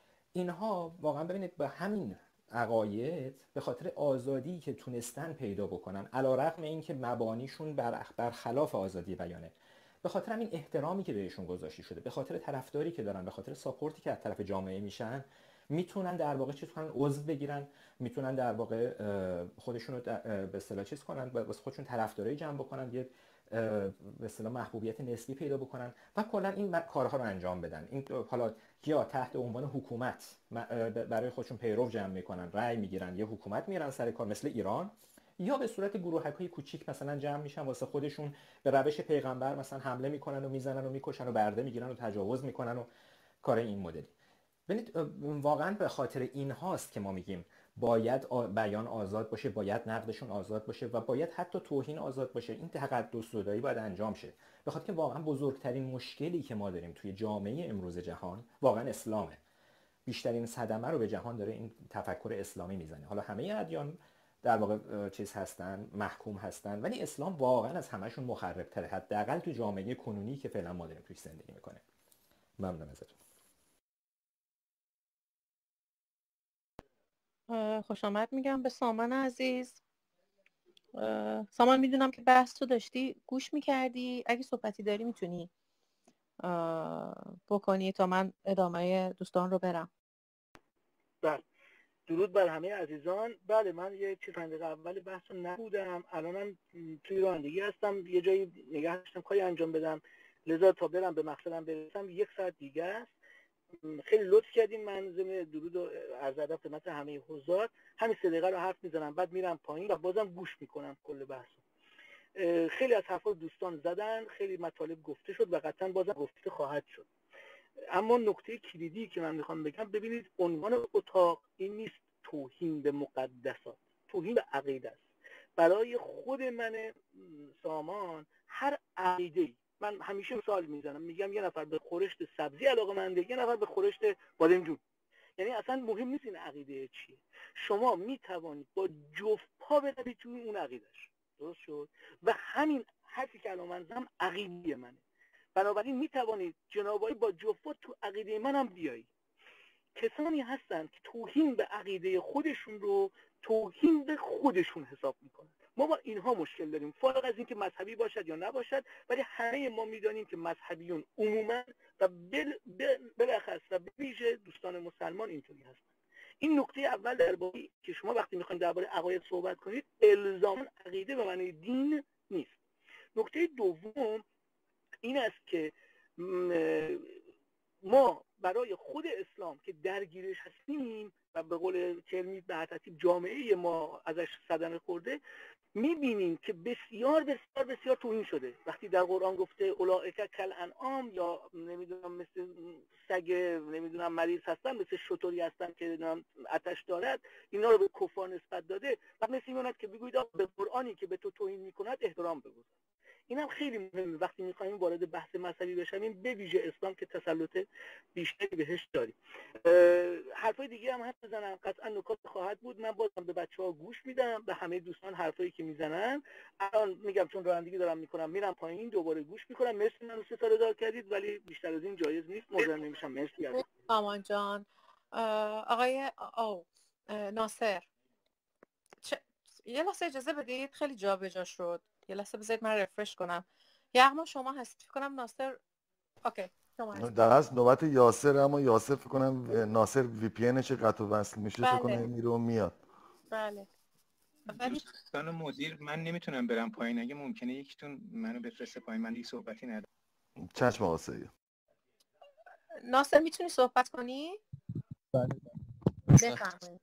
اینها واقعا ببینید به همین عقاید، به خاطر آزادی که تونستن پیدا بکنن، علیرغم اینکه مبانیشون برخلاف آزادی بیانه، به خاطر همین احترامی که بهشون گذاشته شده، به خاطر طرفداری که دارن، به خاطر ساپورتی که از طرف جامعه میشن، میتونن در واقع چیز کنن، عضو بگیرن، میتونن در واقع خودشون رو به اصطلاح چیز کنن، واسه خودشون طرفدارای جمع بکنن، یه به اصطلاح محبوبیت نسبی پیدا بکنن و کلا این کارها رو انجام بدن. این حالا یا تحت عنوان حکومت برای خودشون پیرو جمع میکنن، رأی میگیرن، یه حکومت میرن سر کار مثل ایران، یا به صورت گروهک‌های کوچیک مثلا جمع میشن واسه خودشون به روش پیغمبر مثلا حمله میکنن و میزنن و میکشن و برده میگیرن و تجاوز میکنن و کار این مدلی. ببینید واقعا به خاطر این هاست که ما میگیم باید بیان آزاد باشه، باید نقدشون آزاد باشه و باید حتی توهین آزاد باشه. این تقدس زدایی باید انجام شه، به خاطر که واقعا بزرگترین مشکلی که ما داریم توی جامعه امروز جهان واقعا اسلامه. بیشترین صدمه رو به جهان داره این تفکر اسلامی میزنه. حالا همه ادیان در واقع چیز هستن، محکوم هستن، ولی اسلام واقعا از همهشون مخرب تره، حداقل تو جامعه کنونی که فعلا ما داریم توش زندگی میکنه. ممنون ازتون. خوش آمد میگم به سامان عزیز. سامان میدونم که بحث تو داشتی گوش میکردی، اگه صحبتی داری میتونی بکنی تا من ادامه دوستان رو برم. بله، درود بر همه عزیزان. بله، من یه چند دقیقه اول بحث رو نبودم، الانم توی رانندگی هستم، یه جایی نگه داشتم کاری انجام بدم، لذا تا برم به مقصدم برسم 1 ساعت دیگه است. خیلی لطف کردین، من ضمن درود و عرض ادب خدمت همه حضار همین 3 دقیقه رو حرف میزنم، بعد میرم پایین و بازم گوش میکنم کل بحث. خیلی از حرفا دوستان زدن، خیلی مطالب گفته شد و قطعا بازم گفته خواهد شد. اما نکته کلیدی که من میخوام بگم، ببینید عنوان اتاق این نیست توهین به مقدسات، توهین به عقیده است. برای خود من سامان هر عقیده‌ای، من همیشه مثال میزنم، میگم یه نفر به خورشت سبزی علاقه‌منده، یه نفر به خورشت بادمجون. یعنی اصلا مهم نیست این عقیده چیه، شما میتوانید با جفت پا بروید توی اون عقیدهش. درست شد؟ و همین حرفی که الان من زدم عقیده منه. بنابراین میتوانید جنابایی با جفت پا تو عقیده منم بیایید. کسانی هستن که توهین به عقیده خودشون رو توهین به خودشون حساب میکنن. ما با اینها مشکل داریم، فارغ از اینکه مذهبی باشد یا نباشد، ولی همه ما میدانیم که مذهبیون عموما و بالاخص و به ویژه دوستان مسلمان اینطوری هستن. این نکته اول درباره که شما وقتی میخواید درباره عقاید صحبت کنید، الزاما عقیده به معنی دین نیست. نکته دوم این است که ما برای خود اسلام که درگیرش هستیم و به قول ترمید به ترتیب جامعه ما ازش صدمه خورده، میبینیم که بسیار بسیار بسیار توهین شده. وقتی در قرآن گفته اولئک کالانعام، یا نمیدونم مثل سگ نمیدونم مریض هستن، مثل شتری هستن که آتش دارد، اینا رو به کفار نسبت داده و مثل میموند که بگویید به قرآنی که به تو توهین میکند احترام بگذار. اینم خیلی مهمه وقتی میخوایم وارد بحث مذهبی بشیم، به ویژه اسلام که تسلط بیشتری بهش داریم. حرفای دیگه هم حرف بزنم، قطعا نکات خواهد بود. من بازم به بچه‌ها گوش میدم، به همه دوستان حرفایی که میزنن. الان میگم چون رانندگی دارم میکنم میرم پایین، دوباره گوش میکنم. مرسی منو ستاره دار کردید، ولی بیشتر از این جایز نیست، مزاحم نمیشم. مرسی مامان جان. آقای ناصر یه لحظه اجازه بدید، خیلی جا به جا شد. یه لحظه بذارید من رفرش کنم. یغما شما هستید فکر کنم. ناصر اوکی شما هستید. در اصل نوبت یاسر، اما یاسر فکر کنم ناصر وی پی انش قطع و وصل میشه، فکر کنم میره و میاد. بله. دوستان مدیر، من نمیتونم برم پایین، اگه ممکنه یکیتون منو بفرسته پایین، من دیگه صحبتی ندارم. چشم آقا سید. ناصر میتونی صحبت کنی؟ بله. بفرمایید.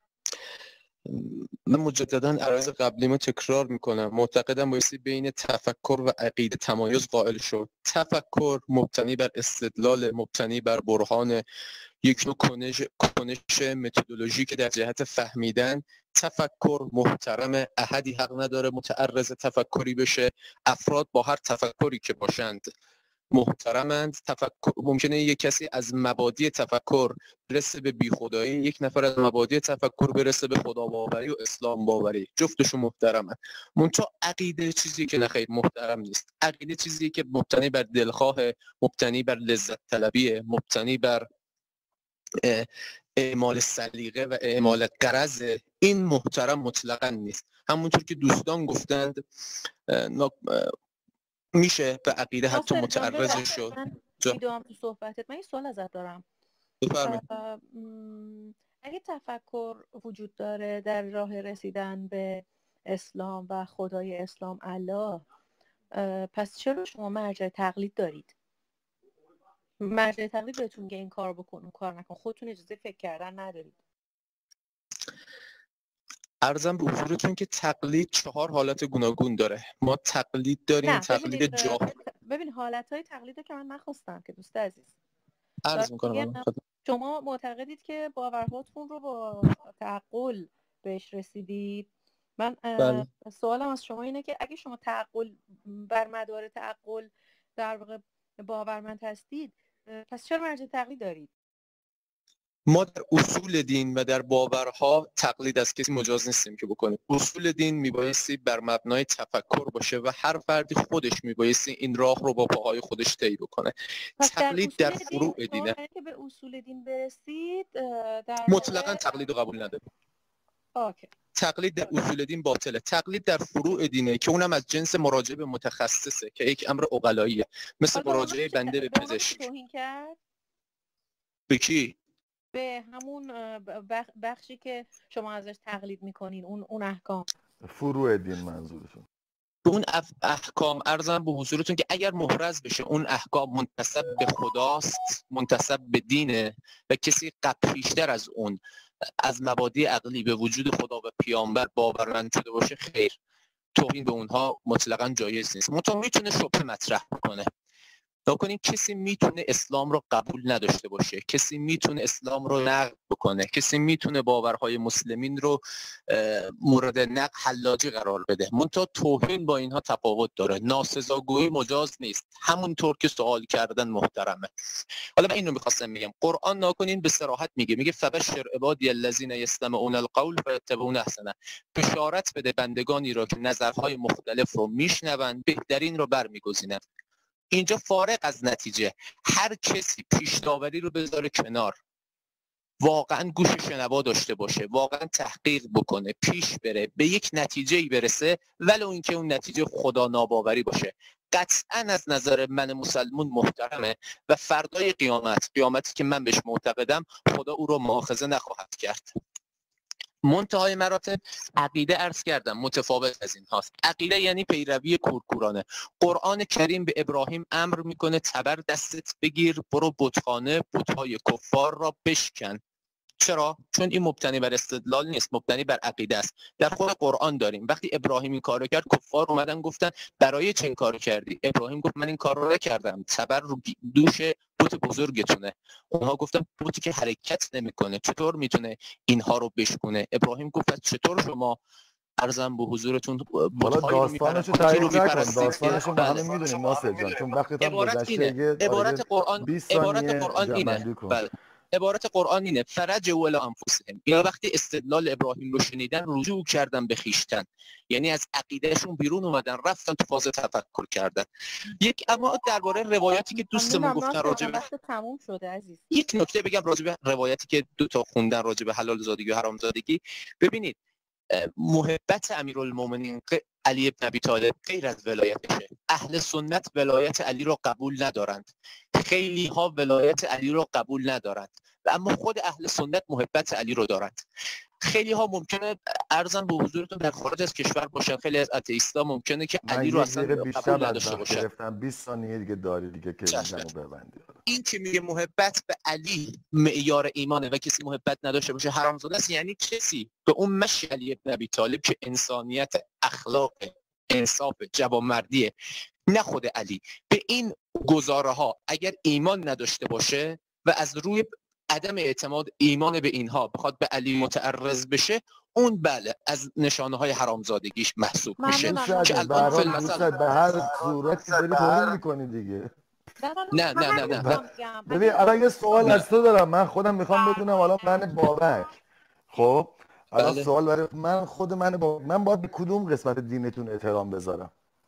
من مجددا عرض قبلیمو تکرار میکنم. معتقدم بایستی بین تفکر و عقیده تمایز قائل شد. تفکر مبتنی بر استدلال، مبتنی بر برهان، یک نوع کنش متدولوژیک در جهت فهمیدن. تفکر محترم، احدی حق نداره متعرض تفکری بشه. افراد با هر تفکری که باشند محترمند. تفکر ممکنه یک کسی از مبادی تفکر برسه به بیخدایی، یک نفر از مبادی تفکر برسه به خدا باوری و اسلام باوری، جفتشون محترمن. منتها عقیده چیزی که نخیر محترم نیست. عقیده چیزی که مبتنی بر دلخواه، مبتنی بر لذت طلبیه، مبتنی بر اعمال سلیقه و اعمال غرض. این محترم مطلقاً نیست. همونطور که دوستان گفتند میشه به عقیده حتی متعرض شد. میدونم تو صحبتت. من یه سوال ازت دارم. اگه تفکر وجود داره در راه رسیدن به اسلام و خدای اسلام الله، پس چرا شما مرجع تقلید دارید؟ مرجع تقلید بهتون میگه این کار بکن اون کار نکن، خودتون اجازه فکر کردن ندارید. عرضم به حضورتون که تقلید 4 حالت گوناگون داره. ما تقلید داریم، تقلید ببین حالتهای تقلیدو که من نخواستم که دوست عزیز. عرض میکنم شما معتقدید که باورهاتون رو با تعقل بهش رسیدید. من سوالم از شما اینه که اگه شما تعقل بر مدار تعقل در واقع باورمند هستید، پس چرا مرجع تقلید دارید؟ ما در اصول دین و در باورها تقلید از کسی مجاز نیستیم که بکنیم. اصول دین میبایستی بر مبنای تفکر باشه و هر فردی خودش میبایستی این راه رو با پاهای خودش طی بکنه. تقلید در فروع دینه. که به اصول دین برسید در مطلقاً تقلید رو قبول نداریم. اوکی. تقلید در اصول دین باطله. تقلید در فروع دینه که اونم از جنس مراجعه به متخصصه که یک امر عقلاییه، مثل مراجعه بنده به پزشک. توهین کرد؟ به کی؟ به همون بخشی که شما ازش تقلید میکنین، اون احکام. فروع دین منظورشون. به اون احکام عرضم به حضورتون که اگر محرز بشه اون احکام منتسب به خداست، منتسب به دینه و کسی پیشتر از اون از مبادی عقلی به وجود خدا و پیامبر باورمند شده باشه، خیر، توهین به اونها مطلقاً جایز نیست. منتها میتونه شبهه مطرح کنه. نکنین کسی میتونه اسلام رو قبول نداشته باشه، کسی میتونه اسلام رو نقد بکنه، کسی میتونه باورهای مسلمین رو مورد نقد حلاجی قرار بده. منتها توهین با اینها تفاوت داره. ناسزاگویی مجاز نیست، همونطور که سوال کردن محترمه. حالا من اینو میخواستم میگم، قرآن نکنین به صراحت میگه فبشر عبادی الذین یستمعون القول فیتبعون احسنه. بشارت بده بندگانی را که نظرهای مختلف رو میشنون، بهترین رو برمیگزینن. اینجا فارغ از نتیجه هر کسی پیش داوری رو بذاره کنار، واقعا گوش شنوا داشته باشه، واقعا تحقیق بکنه، پیش بره، به یک نتیجه‌ای برسه، ولو اینکه اون نتیجه خدا ناباوری باشه، قطعا از نظر من مسلمون محترمه و فردای قیامتی که من بهش معتقدم، خدا او رو مؤاخذه نخواهد کرد. منتهای مراتب عقیده عرض کردم متفاوت از این هاست. عقیده یعنی پیروی کورکورانه. قرآن کریم به ابراهیم امر میکنه تبر دستت بگیر، برو بتخانه، بتهای کفار را بشکن. چرا؟ چون این مبتنی بر استدلال نیست، مبتنی بر عقیده است. در خود قرآن داریم وقتی ابراهیم این کارو کرد، کفار اومدن گفتن برای چه این کارو کردی؟ ابراهیم گفت من این کارو نکردم، تبر رو دوش بت بزرگتونه. اونها گفتن بتی که حرکت نمیکنه چطور میتونه اینها رو بشکونه؟ ابراهیم گفت چطور شما ارزم به حضورتون حالا بت‌هایی رو داستانشو میپرستید تعریف رو نکن، میپرستید که داستانشو ما همه میدونیم ناصر جان، چون وقتت هم عبارت گذشته. اینه، یه عبارت قرآن 20 عبارت ثانیه قرآن اینه. جنبندی کن. بله، عبارت قرآن اینه: فرجعوا الی انفسهم. اینا وقتی استدلال ابراهیم رو شنیدن رجوع کردن به خویشتن، یعنی از عقیدهشون بیرون اومدن، رفتن تو فاز تفکر کردن. اما درباره روایتی که دوستمون گفتن راجع به تموم شده عزیز، یک نکته بگم راجع به روایتی که دو تا خوندن راجع به حلال زادگی و حرام زادگی. ببینید، محبت امیرالمومنین علی ابن ابی طالب غیر از ولایتشه. اهل سنت ولایت علی رو قبول ندارند، خیلی ها ولایت علی رو قبول ندارند، و اما خود اهل سنت محبت علی رو دارند. خیلی ها ممکنه ارزم به حضورتون در خارج از کشور باشن، خیلی از آتئیستا ممکنه که علی رو اصلا قبول نداشته باشن. گرفتم 20 ثانیه دیگه داری دیگه که اینجامو ببندی. این که میگه محبت به علی معیار ایمانه و کسی محبت نداشته باشه حرامزاده است، یعنی کسی به اون مشی علی ابن ابی طالب که انسانیت، اخلاق، انصاف، جوانمردیه، نه خود علی، به این گزاره ها اگر ایمان نداشته باشه و از روی عدم اعتماد ایمان به اینها بخواد به علی متعرض بشه، اون بله از نشانه های حرامزادگیش محسوب میشه. که الان مثلا به هر صورتی داری توهین میکنی دیگه. نه ببین الان یه سوال از تو دارم، من خودم میخوام بدونم. حالا من بابک، خب الان سوال برای من، خود من باید به کدوم قسمت دینتون احترام بذارم؟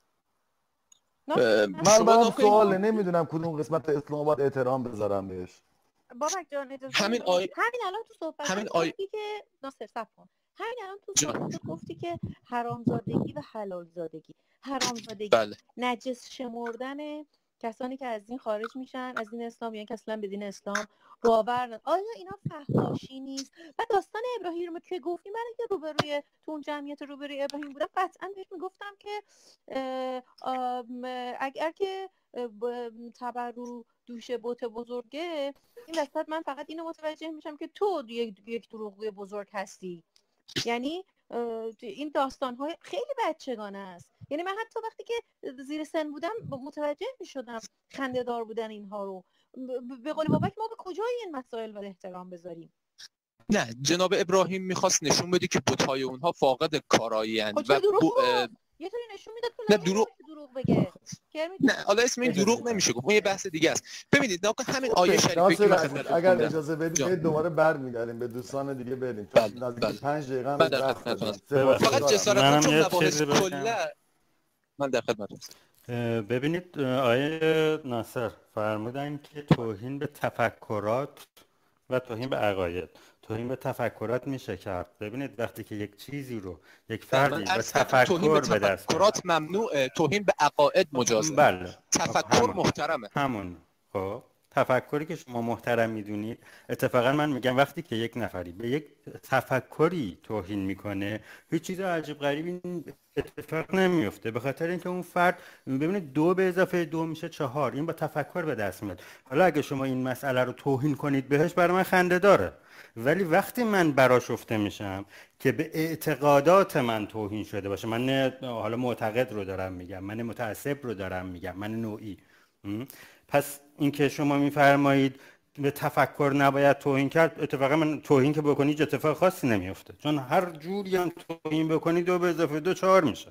من برام سواله، نمیدونم کدوم قسمت اسلام باید احترام بذارم بهش. بابک جان اجازه همین الان تو صحبت گفتی که ناصر صبر کن. همین الان تو صحبت گفتی که حرامزادگی و حلال زادگی. حرامزادگی نجس شمردن کسانی که از دین خارج میشن، از دین اسلام، یعنی که اصلا به دین اسلام باور ندارن. آیا اینا فحاشی نیست؟ و داستان ابراهیم رو که گفتی، من که روبروی تو اون جمعیت روبروی ابراهیم بودم قطعا بهش میگفتم که اگر که تبرو دوش بت بزرگه، این وسط من فقط اینو متوجه میشم که تو یک دروغگوی بزرگ هستی. یعنی این داستان‌های خیلی بچگانه است. یعنی من حتی وقتی که زیر سن بودم متوجه می‌شدم خنده‌دار بودن اینها رو. به قول بابک ما به کجای این مسائل باید احترام بذاریم؟ نه، جناب ابراهیم میخواست نشون بده که بت‌های اونها فاقد کارایی اند و یه طوری نشون میداد که دروغ بگه. نه، حالا اسم این دروغ نمیشه گفت، اون یه بحث دیگه است. ببینید همین آیه شریفه که من اگر اجازه بدید دوباره برمیگردیم به دوستان دیگه بریم. نزدیک 5 دقیقه هم فقط جسارت چون مباحث کلا من در خدمتتون. ببینید آیه ناصر فرمودن که توهین به تفکرات و توهین به عقاید. توهین به تفکرات میشه کرد. ببینید وقتی که یک چیزی رو یک فردی به تفکر به دست تفکرات ممنوعه، توهین به عقاید مجازه. بله، تفکر محترمه. همون. خب تفکری که شما محترم میدونید، اتفاقا من میگم وقتی که یک نفری به یک تفکری توهین میکنه، هیچ چیز عجیب غریبی اتفاق نمیفته، به خاطر اینکه اون فرد ببینید 2 به اضافه 2 میشه 4، این با تفکر به دست میاد. حالا اگه شما این مسئله رو توهین کنید بهش، برای من خنده داره، ولی وقتی من برآشفته میشم که به اعتقادات من توهین شده باشه، من نه حالا معتقد رو دارم میگم، من متعصب رو دارم میگم، من نوعی، پس این که شما میفرمایید به تفکر نباید توهین کرد، اتفاقا من توهین که بکنی هیچ اتفاق خاصی نمیفته، چون هر جوری هم توهین بکنی 2 به اضافه 2 4 میشه.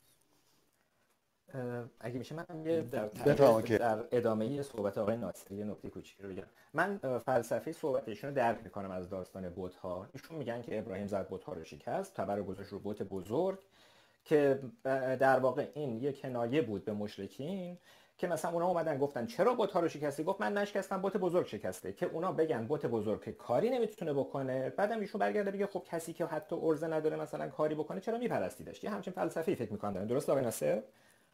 اگه میشه من یه در ادامه صحبت آقای ناصری یه نکته کوچیکی رو بگم. من فلسفه صحبتشون رو درک میکنم از داستان بت‌ها. ایشون میگن که ابراهیم زد بت‌ها رو شکست، تبر گذاشت رو بت بزرگ، که در واقع این یه کنایه بود به مشرکین که مثلا اونا اومدن گفتن چرا بت‌ها رو شکستی؟ گفت من نشکستم، بت بزرگ شکسته، که اونا بگن بت بزرگ که کاری نمیتونه بکنه، بعدم ایشون برگرده بگه خب کسی که حتی ارزه نداره مثلا کاری بکنه چرا میپرستیدش؟ یه همچین فلسفه‌ای فکر می‌کنم دارن. درست آقای ناصر؟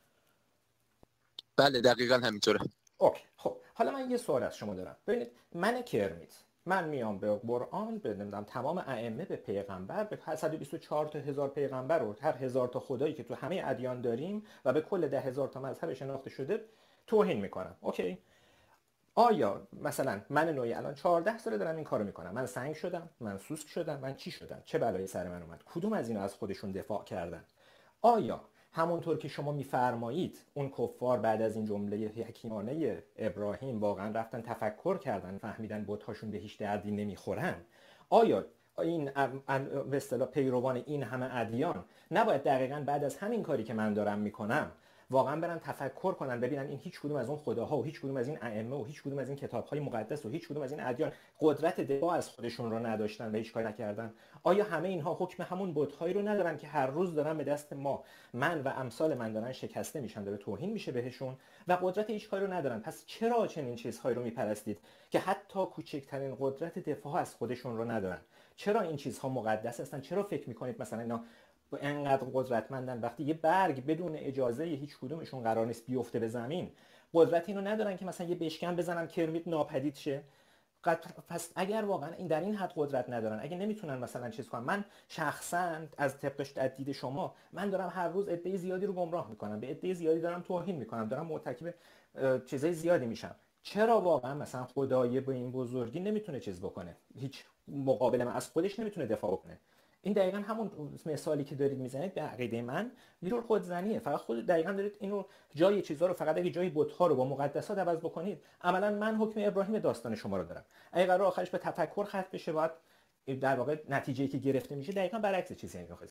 بله دقیقاً همینطوره. اوکی. خب حالا من یه سوال از شما دارم. ببینید من کرمیت، من میام به قرآن، به نمیدونم تمام ائمه، به پیغمبر، به 124 تا هزار پیغمبر و هر 1000 تا خدایی که تو همه ادیان داریم و به کل 10,000 تا مذهب شناخته شده توهین میکنم. اوکی. آیا مثلا من نوعی الان 14 ساله دارم این کارو میکنم، من سنگ شدم، من سوسک شدم، من چی شدم، چه بلایی سر من اومد، کدوم از اینا از خودشون دفاع کردن؟ آیا همونطور که شما میفرمایید اون کفار بعد از این جمله حکیمانه ابراهیم واقعا رفتن تفکر کردن، فهمیدن بت‌هاشون به هیچ دردی نمیخورن؟ آیا این به اصطلاح پیروان این همه ادیان نباید دقیقاً بعد از همین کاری که من دارم میکنم واقعا برن تفکر کنن، ببینن این هیچ کدوم از اون خداها و هیچ کدوم از این ائمه و هیچ کدوم از این کتاب‌های مقدس و هیچ کدوم از این ادیان قدرت دفاع از خودشون رو نداشتن و هیچ کاری نکردن. آیا همه اینها حکم همون بت‌هایی رو ندارن که هر روز دارن به دست من و امثال من دارن شکسته میشن، داره توهین میشه بهشون و قدرت هیچ کاری رو ندارن؟ پس چرا چنین چیزهایی رو میپرستید که حتی کوچکترین قدرت دفاع از خودشون رو ندارن؟ چرا این چیزها مقدس هستن؟ چرا فکر میکنید مثلا اینا انقدر قدرتمندن وقتی یه برگ بدون اجازه هیچ کدومشون قرار نیست بیفته به زمین، قدرت اینو ندارن که مثلا یه بشکن بزنن کرمیت ناپدید شه؟ پس اگر واقعا این در این حد قدرت ندارن، اگه نمیتونن مثلا چیز کنن، من شخصا از طبق دید شما من دارم هر روز عده زیادی رو گمراه میکنم، به عده زیادی دارم توهین میکنم، دارم مرتکب چیزای زیادی میشم، چرا واقعا مثلا خدای به این بزرگی نمیتونه چیز بکنه؟ هیچ مقابل من از خودش نمیتونه دفاع بکنه؟ این دقیقاً همون مثالی که دارید میزنید به عقیده من یه خودزنیه. فقط خود دقیقاً دارید اینو جای چیزا رو، فقط اگه جای بت‌ها رو با مقدسات عوض بکنید، عملاً من حکم ابراهیم داستان شما رو دارم. اگه قرار آخرش به تفکر ختم بشه، باید در واقع نتیجه‌ای که گرفته میشه دقیقاً برعکس چیزی میخواد.